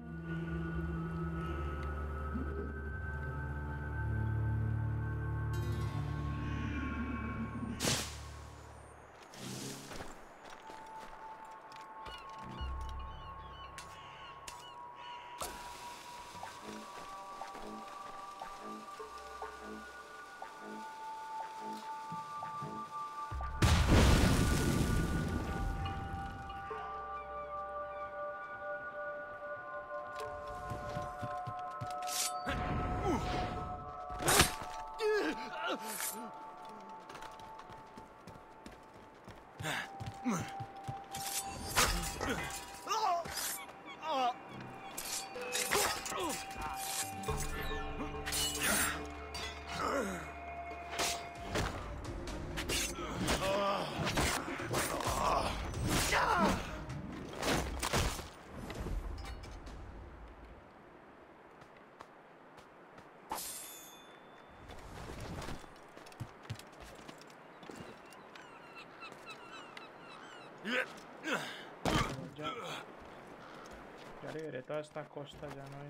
Ya liberé toda esta costa, ya no hay.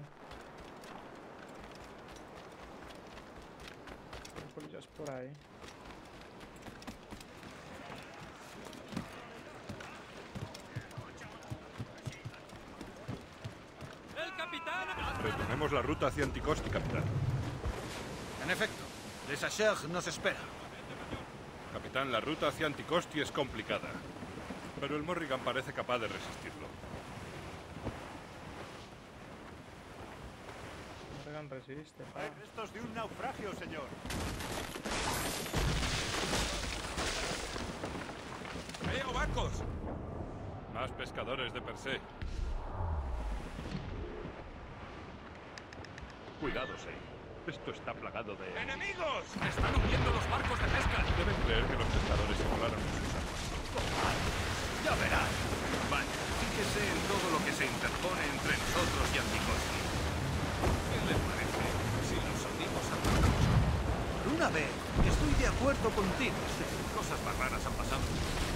Hay polillas por ahí. Retomemos la ruta hacia Anticosti, capitán. En efecto, Le Sacheur nos espera. Capitán, la ruta hacia Anticosti es complicada, pero el Morrigan parece capaz de resistirlo. Morrigan resiste. Hay restos de un naufragio, señor. ¡Veo barcos! Más pescadores de Persé. Cuidado, Sei. Esto está plagado de... ¡Enemigos! ¡Están hundiendo los barcos de pesca! Deben creer que los pescadores se volaron en sus armas. Ya verás. Vaya, fíjese en todo lo que se interpone entre nosotros y Anticosti. ¿Qué le parece si nos unimos a todos? Por una vez, estoy de acuerdo contigo. Cosas más raras han pasado.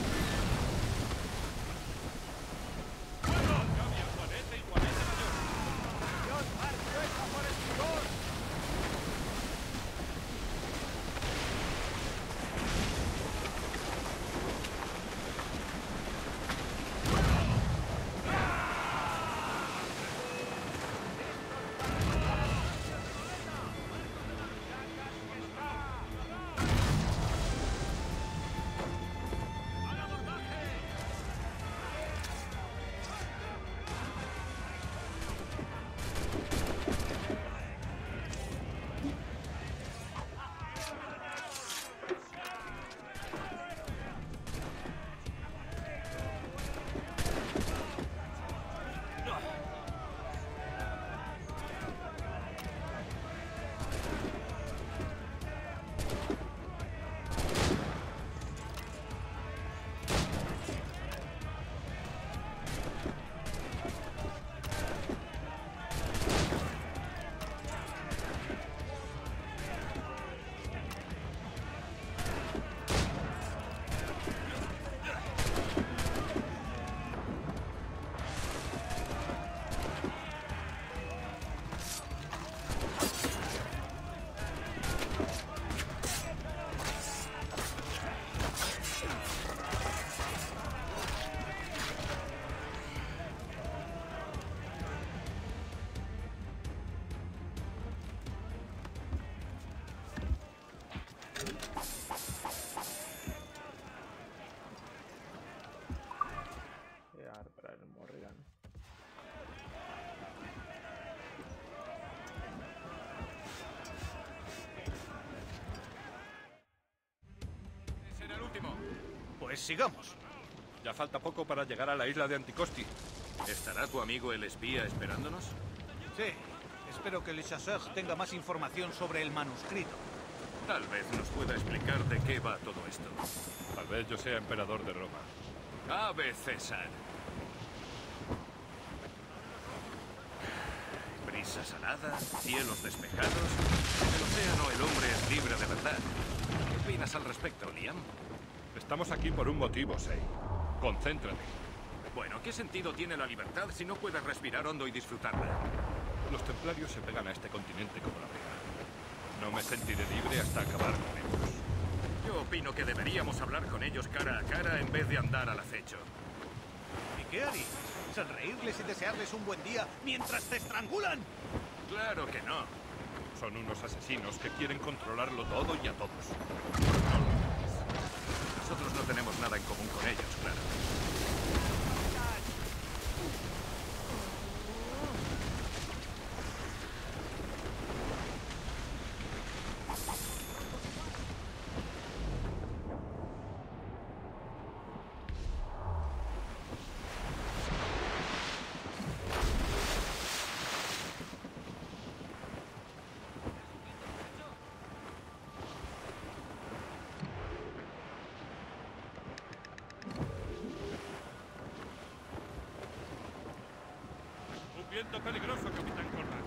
Pues sigamos. Ya falta poco para llegar a la isla de Anticosti. ¿Estará tu amigo el espía esperándonos? Sí. Espero que Le Chasseur tenga más información sobre el manuscrito. Tal vez nos pueda explicar de qué va todo esto. Tal vez yo sea emperador de Roma. Ave César. Brisa salada, cielos despejados. En el océano el hombre es libre de verdad. ¿Qué opinas al respecto, Liam? Estamos aquí por un motivo, Sei. Concéntrate. Bueno, ¿qué sentido tiene la libertad si no puedes respirar hondo y disfrutarla? Los templarios se pegan a este continente como la pega. No me sentiré libre hasta acabar con ellos. Yo opino que deberíamos hablar con ellos cara a cara en vez de andar al acecho. ¿Y qué harías? ¿Sonreírles y desearles un buen día mientras te estrangulan? Claro que no. Son unos asesinos que quieren controlarlo todo y a todos. Nosotros no tenemos nada en común con ellos, claro. Viento peligroso, capitán Cormac.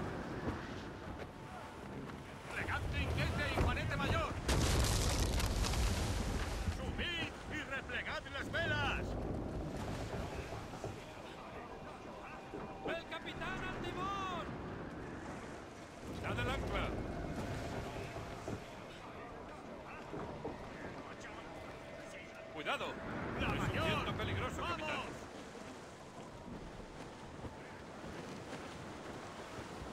¡Replegad trinquete y juanete mayor! ¡Subid y replegad las velas! ¡El capitán al timón! ¡Dad el ancla! ¡Cuidado! ¡La Es un mayor! viento peligroso, capitán.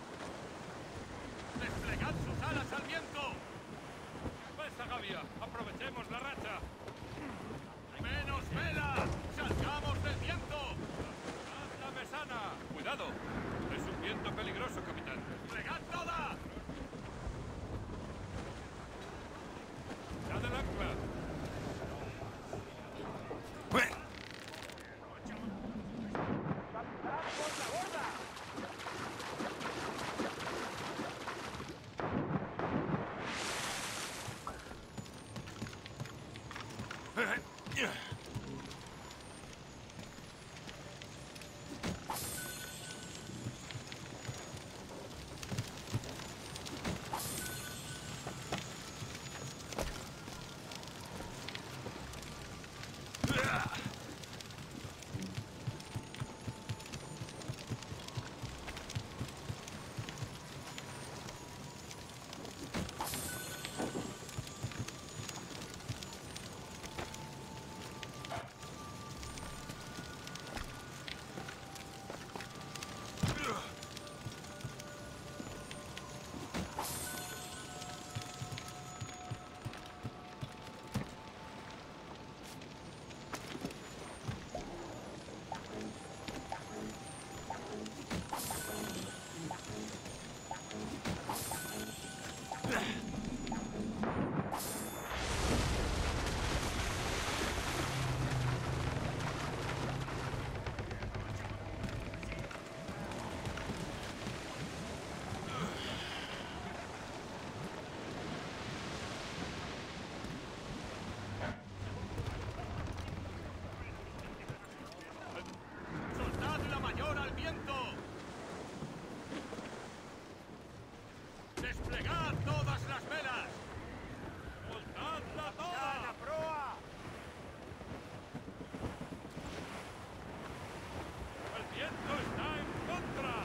¡Desplegad todas las velas! ¡Voltadla toda! proa! ¡El viento está en contra!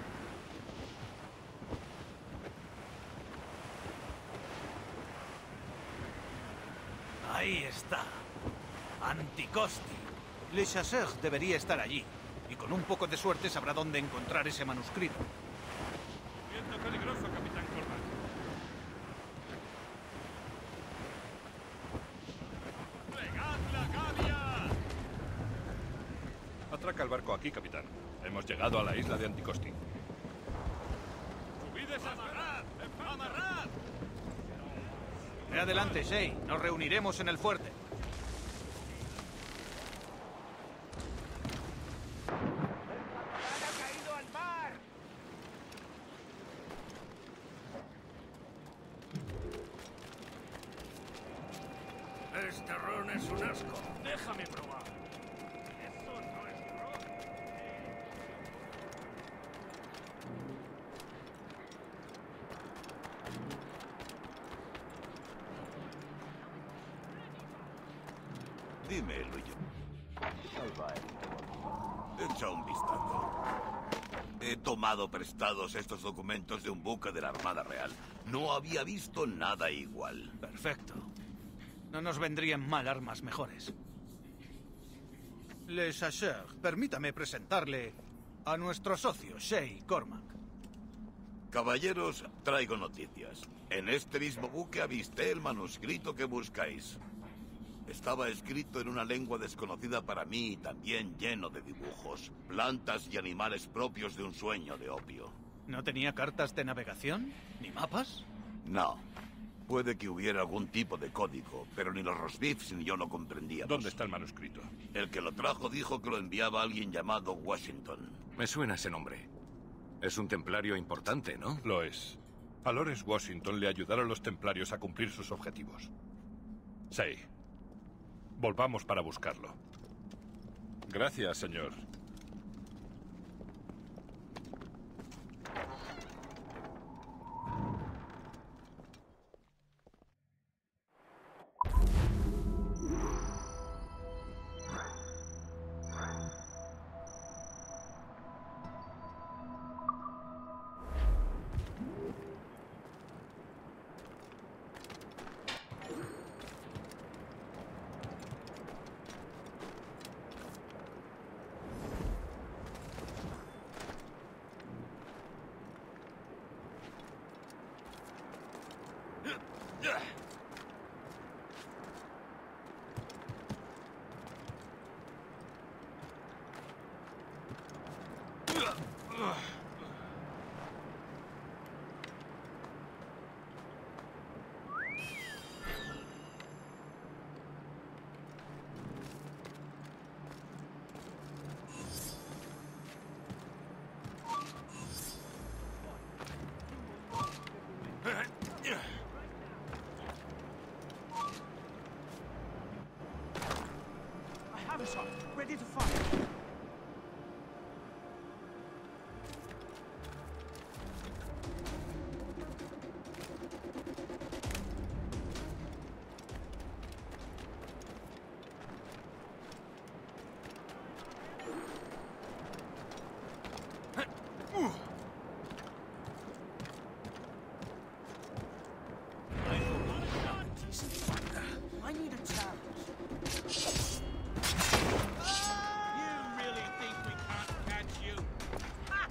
Ahí está. Anticosti. Le Chasseur debería estar allí. Y con un poco de suerte sabrá dónde encontrar ese manuscrito. Viento peligroso, Capitán Cormac. ¡Plegad la gavia! Atraca el barco aquí, capitán. Hemos llegado a la isla de Anticosti. ¡Subid esas velas! ¡Amarrad! Ve adelante, Shay. Nos reuniremos en el fuerte. ¡Ha caído al mar! Este ron es un asco. ¡Déjame probar! ¡Eso no es ron! Dime, Luigi. Echa un vistazo. He tomado prestados estos documentos de un buque de la Armada Real. No había visto nada igual. Perfecto. No nos vendrían mal armas mejores. Le Chasseur, permítame presentarle a nuestro socio, Shay Cormac. Caballeros, traigo noticias. En este mismo buque avisté el manuscrito que buscáis. Estaba escrito en una lengua desconocida para mí y también lleno de dibujos, plantas y animales propios de un sueño de opio. ¿No tenía cartas de navegación? ¿Ni mapas? No. Puede que hubiera algún tipo de código, pero ni los Rosbifs ni yo lo comprendíamos. ¿Dónde está el manuscrito? El que lo trajo dijo que lo enviaba a alguien llamado Washington. Me suena ese nombre. Es un templario importante, ¿no? Lo es. A Lawrence Washington le ayudaron los templarios a cumplir sus objetivos. Sí. Volvamos para buscarlo. Gracias, señor. I have a shot, ready to fire. I need a challenge. You really think we can't catch you? Ha!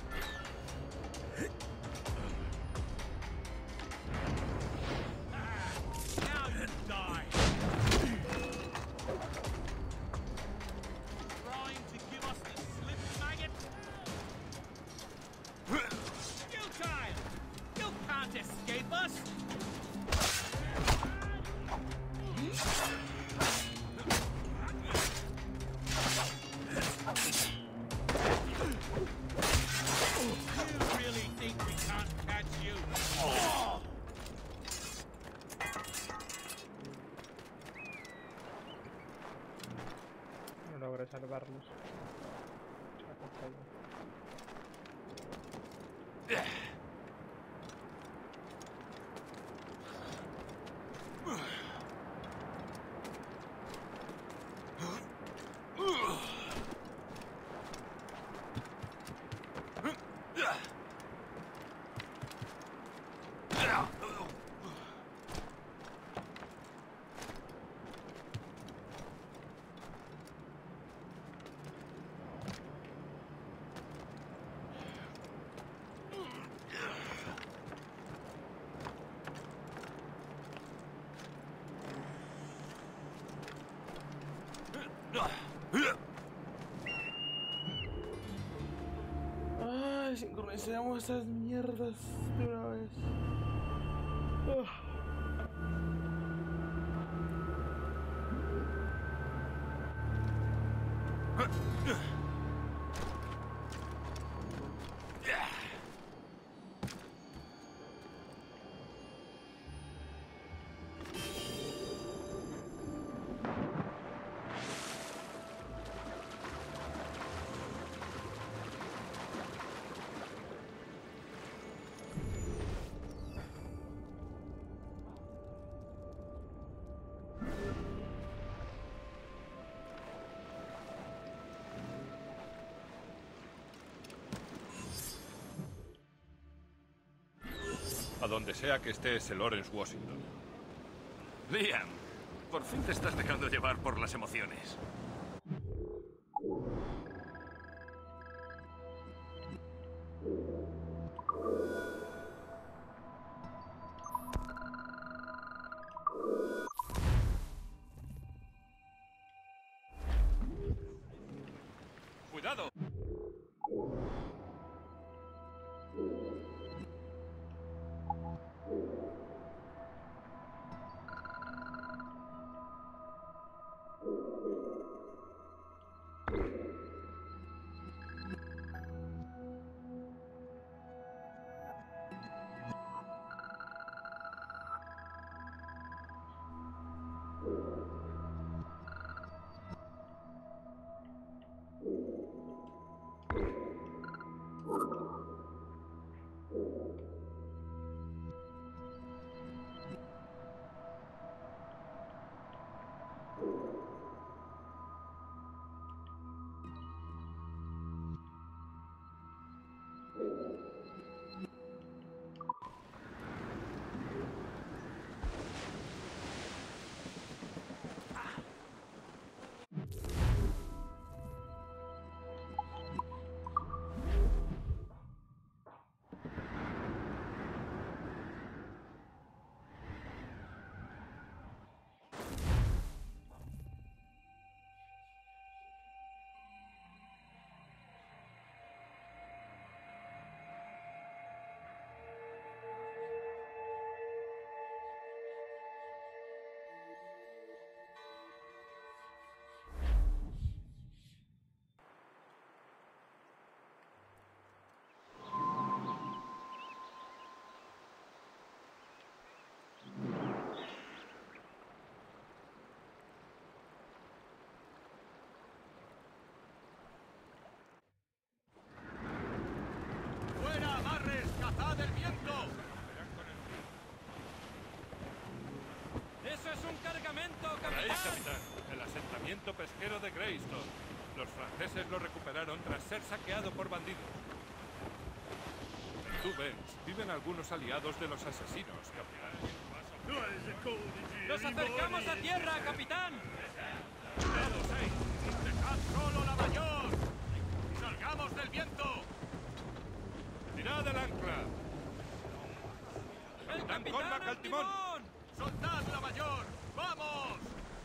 Now you die. Trying to give us the slip, maggot? You child! You can't escape us! You really think we can't catch you? No logré salvarlos. Se ha caído. comencemos esas mierdas de una vez. A donde sea que esté ese Lawrence Washington. Liam, por fin te estás dejando llevar por las emociones. ¡Cuidado! ¡Fuera, amarres! ¡Cazad el viento! ¡Eso es un cargamento, Por ahí, capitán! capitán. El asentamiento pesquero de Greystone. Los franceses lo recuperaron tras ser saqueado por bandidos. Tú ves, viven algunos aliados de los asesinos, capitán. ¡Nos acercamos a tierra, capitán! ¡Dejad solo la mayor! ¡Salgamos del viento! ¡Tirad el ancla! ¡El ¡Capitán capitán Cormac al timón! ¡Soltad la mayor! ¡Vamos!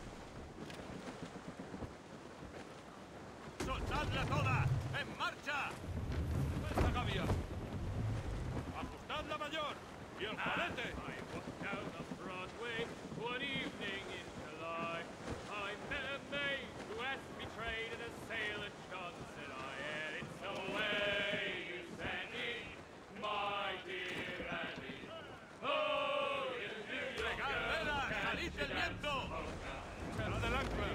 ¡Soltadla toda! ¡En marcha! ¡Esta gavia! ¡Ajustad la mayor! ¡Y el palete! Down on Broadway, one evening in July, I met a maid who has betrayed and a sailor John said I had it so way you Sandy, my dear Andy. Oh, you New York ¡Vela! ¡Salid del viento! ¡Tirad el ancla!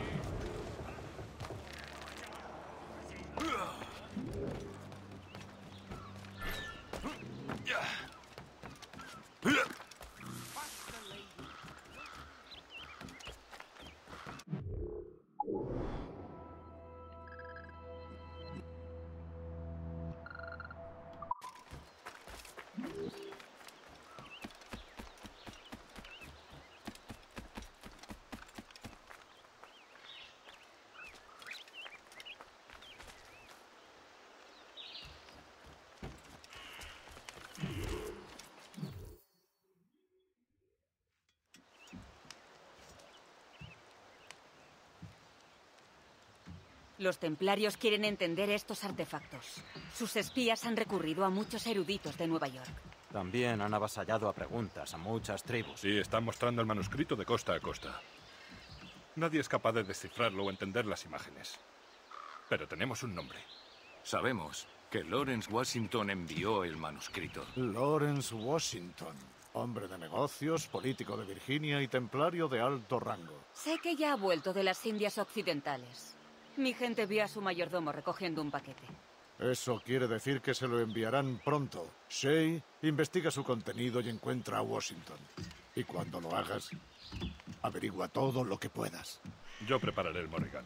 Los templarios quieren entender estos artefactos. Sus espías han recurrido a muchos eruditos de Nueva York. También han avasallado a preguntas a muchas tribus. Sí, están mostrando el manuscrito de costa a costa. Nadie es capaz de descifrarlo o entender las imágenes. Pero tenemos un nombre. Sabemos que Lawrence Washington envió el manuscrito. Lawrence Washington. Hombre de negocios, político de Virginia y templario de alto rango. Sé que ya ha vuelto de las Indias Occidentales. Mi gente vio a su mayordomo recogiendo un paquete. Eso quiere decir que se lo enviarán pronto. Shay investiga su contenido y encuentra a Washington. Y cuando lo hagas, averigua todo lo que puedas. Yo prepararé el Morrigan.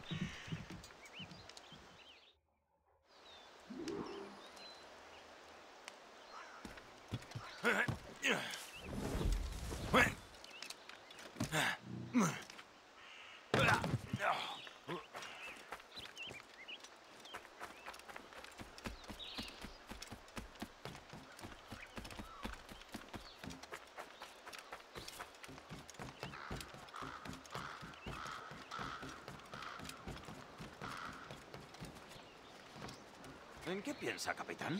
¿En qué piensa, capitán?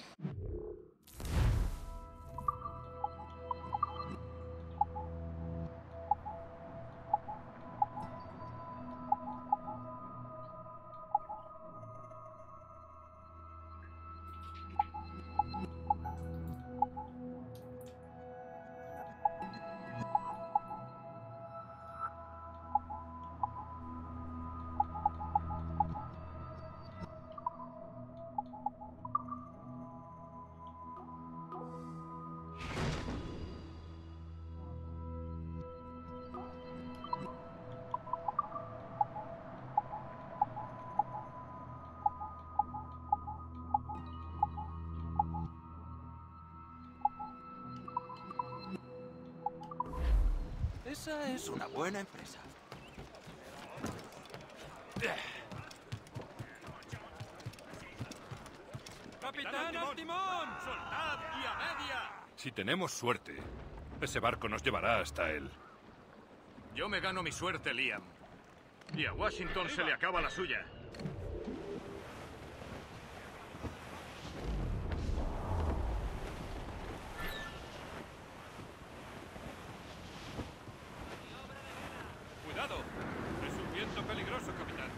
Esa es una buena empresa. ¡Capitán al timón! ¡Soltad y a media! Si tenemos suerte, ese barco nos llevará hasta él. Yo me gano mi suerte, Liam. Y a Washington se le acaba la suya. ¡Cuidado! Es un viento peligroso, capitán.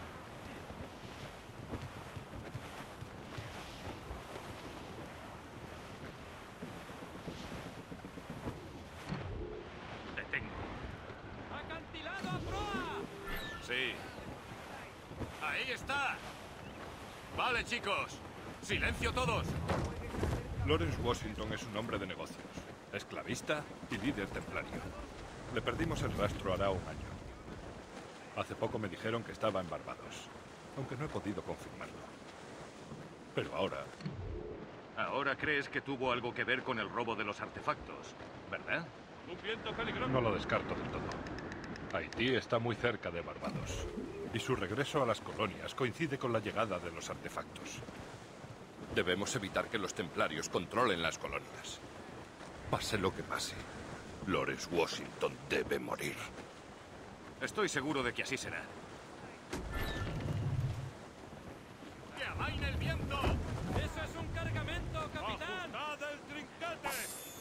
Detengo. ¡Acantilado a proa! Sí. Ahí está. Vale, chicos. Silencio todos. Lawrence Washington es un hombre de negocios, esclavista y líder templario. Le perdimos el rastro hará un año. Hace poco me dijeron que estaba en Barbados, aunque no he podido confirmarlo. Pero ahora... Ahora crees que tuvo algo que ver con el robo de los artefactos, ¿verdad? Un viento peligroso. No lo descarto del todo. Haití está muy cerca de Barbados, y su regreso a las colonias coincide con la llegada de los artefactos. Debemos evitar que los templarios controlen las colonias. Pase lo que pase, Lawrence Washington debe morir. Estoy seguro de que así será. ¡Que amaine el viento! ¡Eso es un cargamento, capitán! ¡Ajustad el trinquete!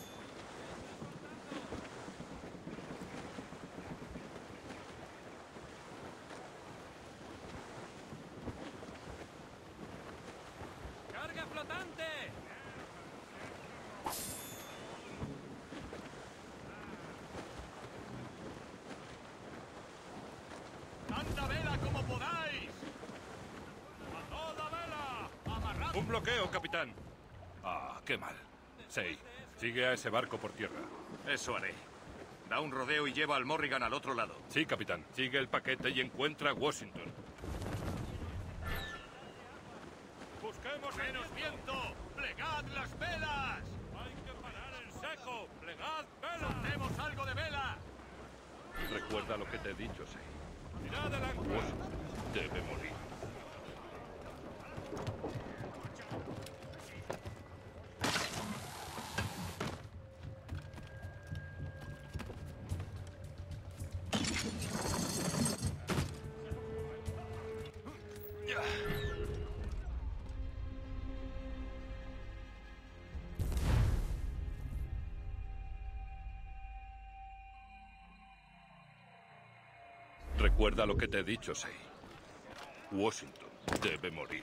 ¡Carga flotante! ¡Tanta vela como podáis! ¡A toda vela! ¡Amarrad! ¡Un bloqueo, capitán! Ah, qué mal. Sei, sigue a ese barco por tierra. Eso haré. Da un rodeo y lleva al Morrigan al otro lado. Sí, capitán. Sigue el paquete y encuentra a Washington. ¡Busquemos menos viento! ¡Plegad las velas! ¡Hay que parar en seco! ¡Plegad velas! ¡Soltemos algo de vela! Recuerda lo que te he dicho, Sei. ¡Tirad el ancla! Washington debe morir. Recuerda lo que te he dicho, Sei. Washington debe morir.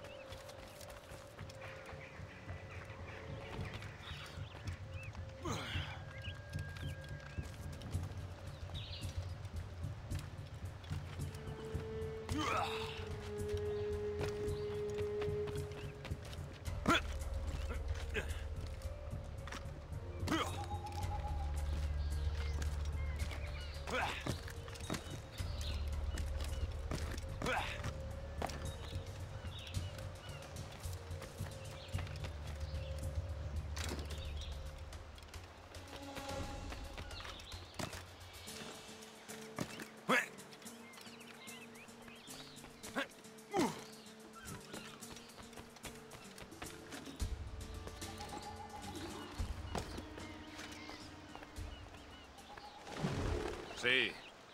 Sí.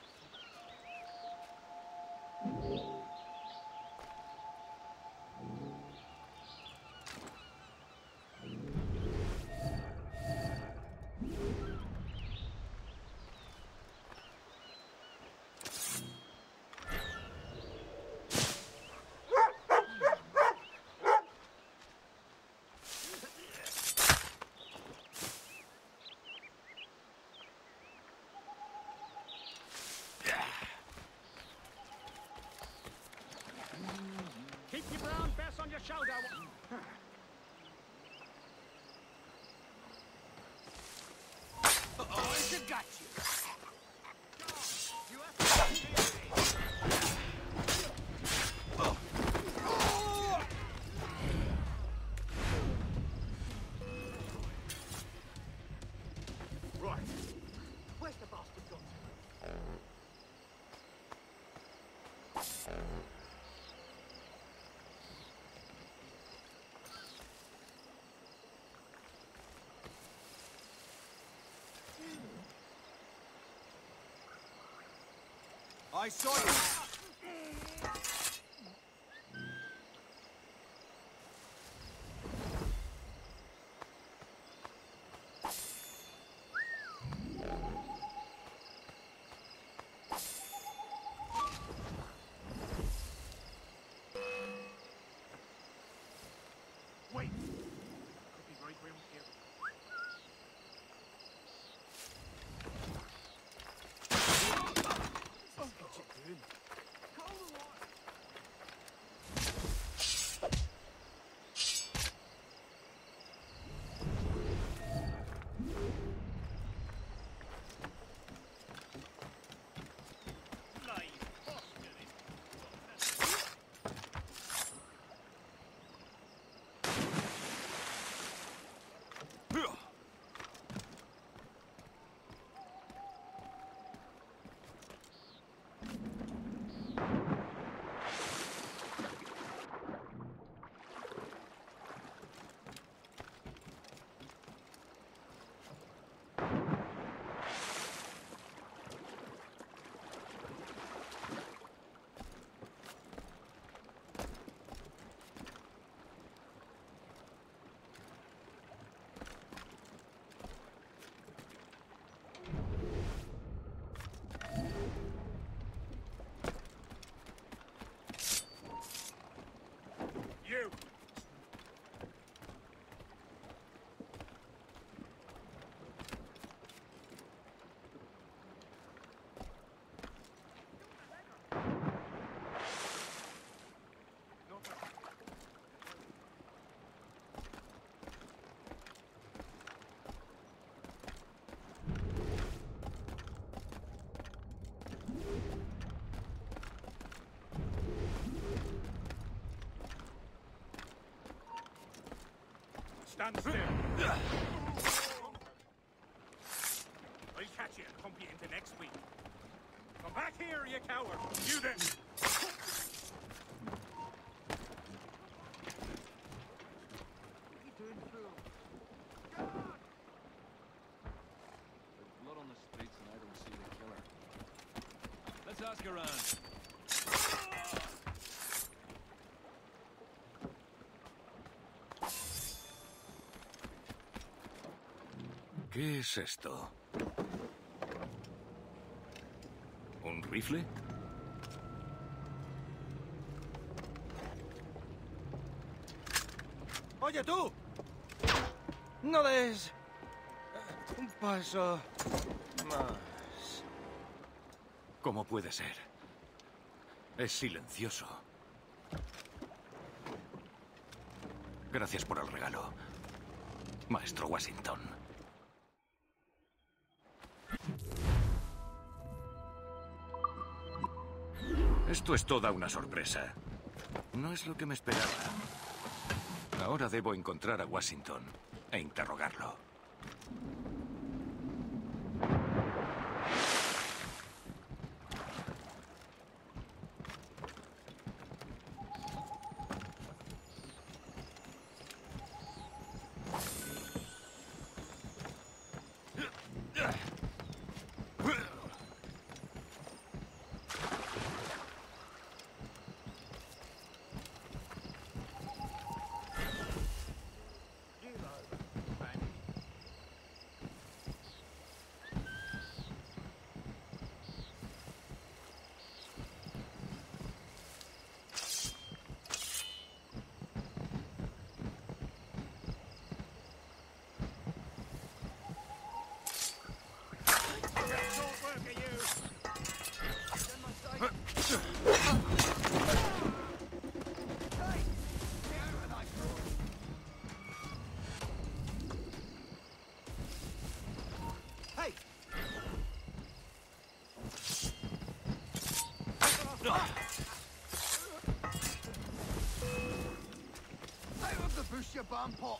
Keep your brown vest on your shoulder. Oh, I got you. Right. Where's the bastard gone to? I saw you. Wait. Could be right round here. What you doing? You! Stand still. I'll catch you and pump you into next week. Come back here, you coward. You then. What are you doing, fool? There's blood on the streets and I don't see the killer. Let's ask around. ¿Qué es esto? ¿Un rifle? ¡Oye, tú! No des un paso más. ¿Cómo puede ser? Es silencioso. Gracias por el regalo, Maestro Washington. Esto es toda una sorpresa. No es lo que me esperaba. Ahora debo encontrar a Washington e interrogarlo. Your bomb pot.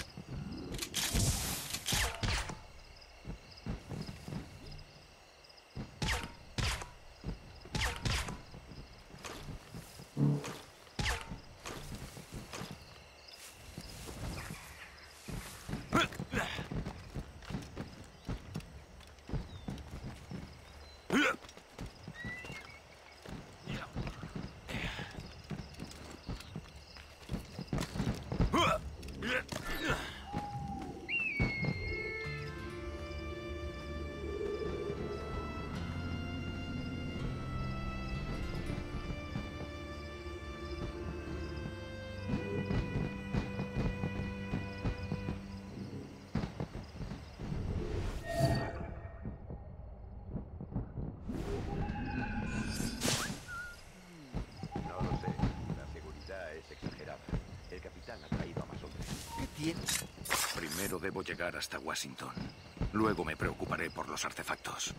Primero debo llegar hasta Washington. Luego me preocuparé por los artefactos.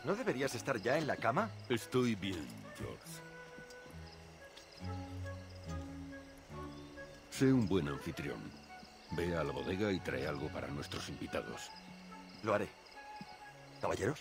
¿No deberías estar ya en la cama? Estoy bien, George. Sé un buen anfitrión. Ve a la bodega y trae algo para nuestros invitados. Lo haré. ¿Caballeros?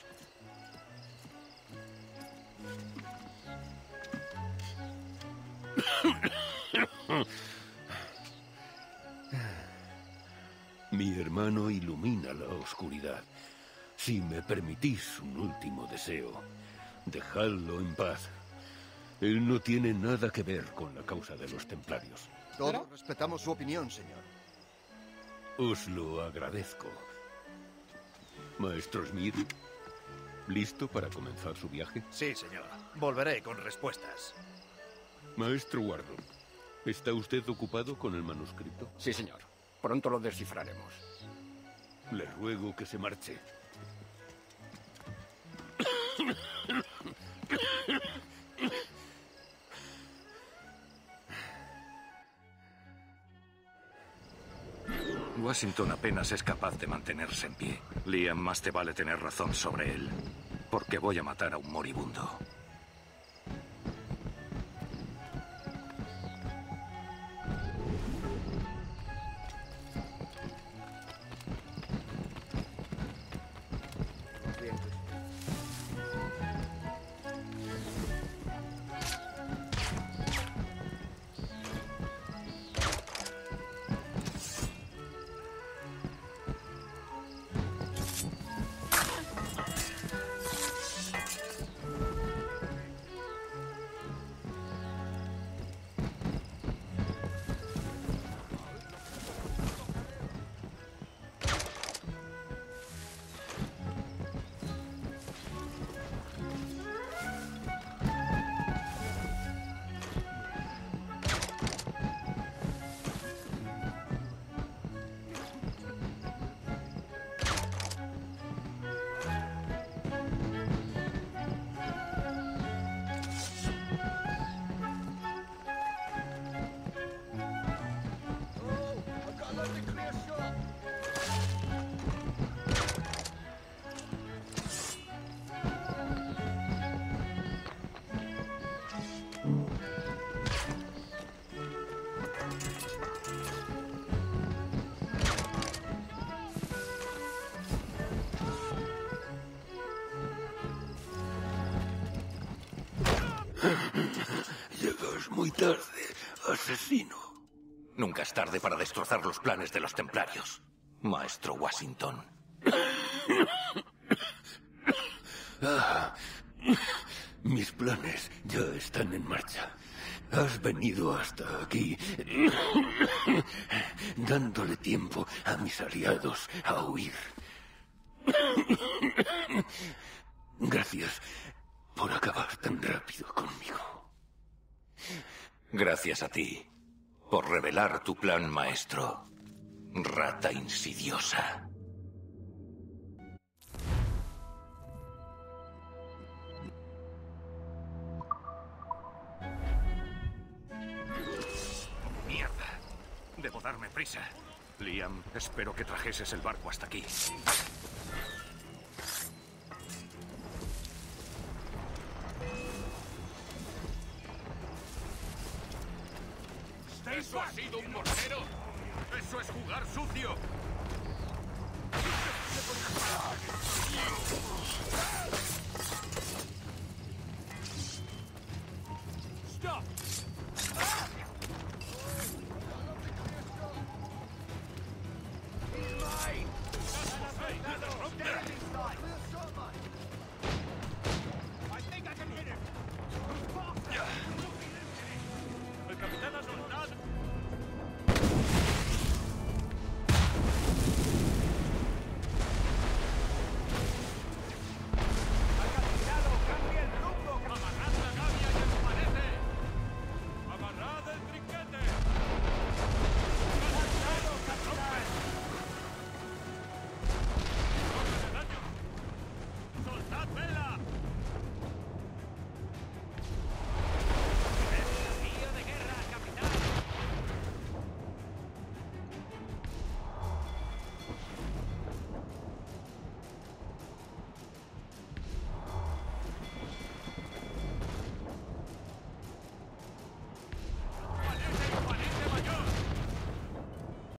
Mi hermano ilumina la oscuridad. Si me permitís un último deseo, dejadlo en paz. Él no tiene nada que ver con la causa de los templarios. Todos respetamos su opinión, señor. Os lo agradezco. Maestro Smith, ¿listo para comenzar su viaje? Sí, señor. Volveré con respuestas. Maestro Wardon, ¿está usted ocupado con el manuscrito? Sí, señor. Pronto lo descifraremos. Le ruego que se marche. Washington apenas es capaz de mantenerse en pie. Liam, más te vale tener razón sobre él, porque voy a matar a un moribundo. Llegas muy tarde, asesino. Nunca es tarde para destrozar los planes de los templarios, Maestro Washington. Mis planes ya están en marcha. Has venido hasta aquí dándole tiempo a mis aliados a huir. Gracias por acabar tan rápido conmigo. Gracias a ti por revelar tu plan, maestro. Rata insidiosa. Mierda. Debo darme prisa. Liam, espero que trajeses el barco hasta aquí. ¿Eso ha sido un mortero? ¡Eso es jugar sucio!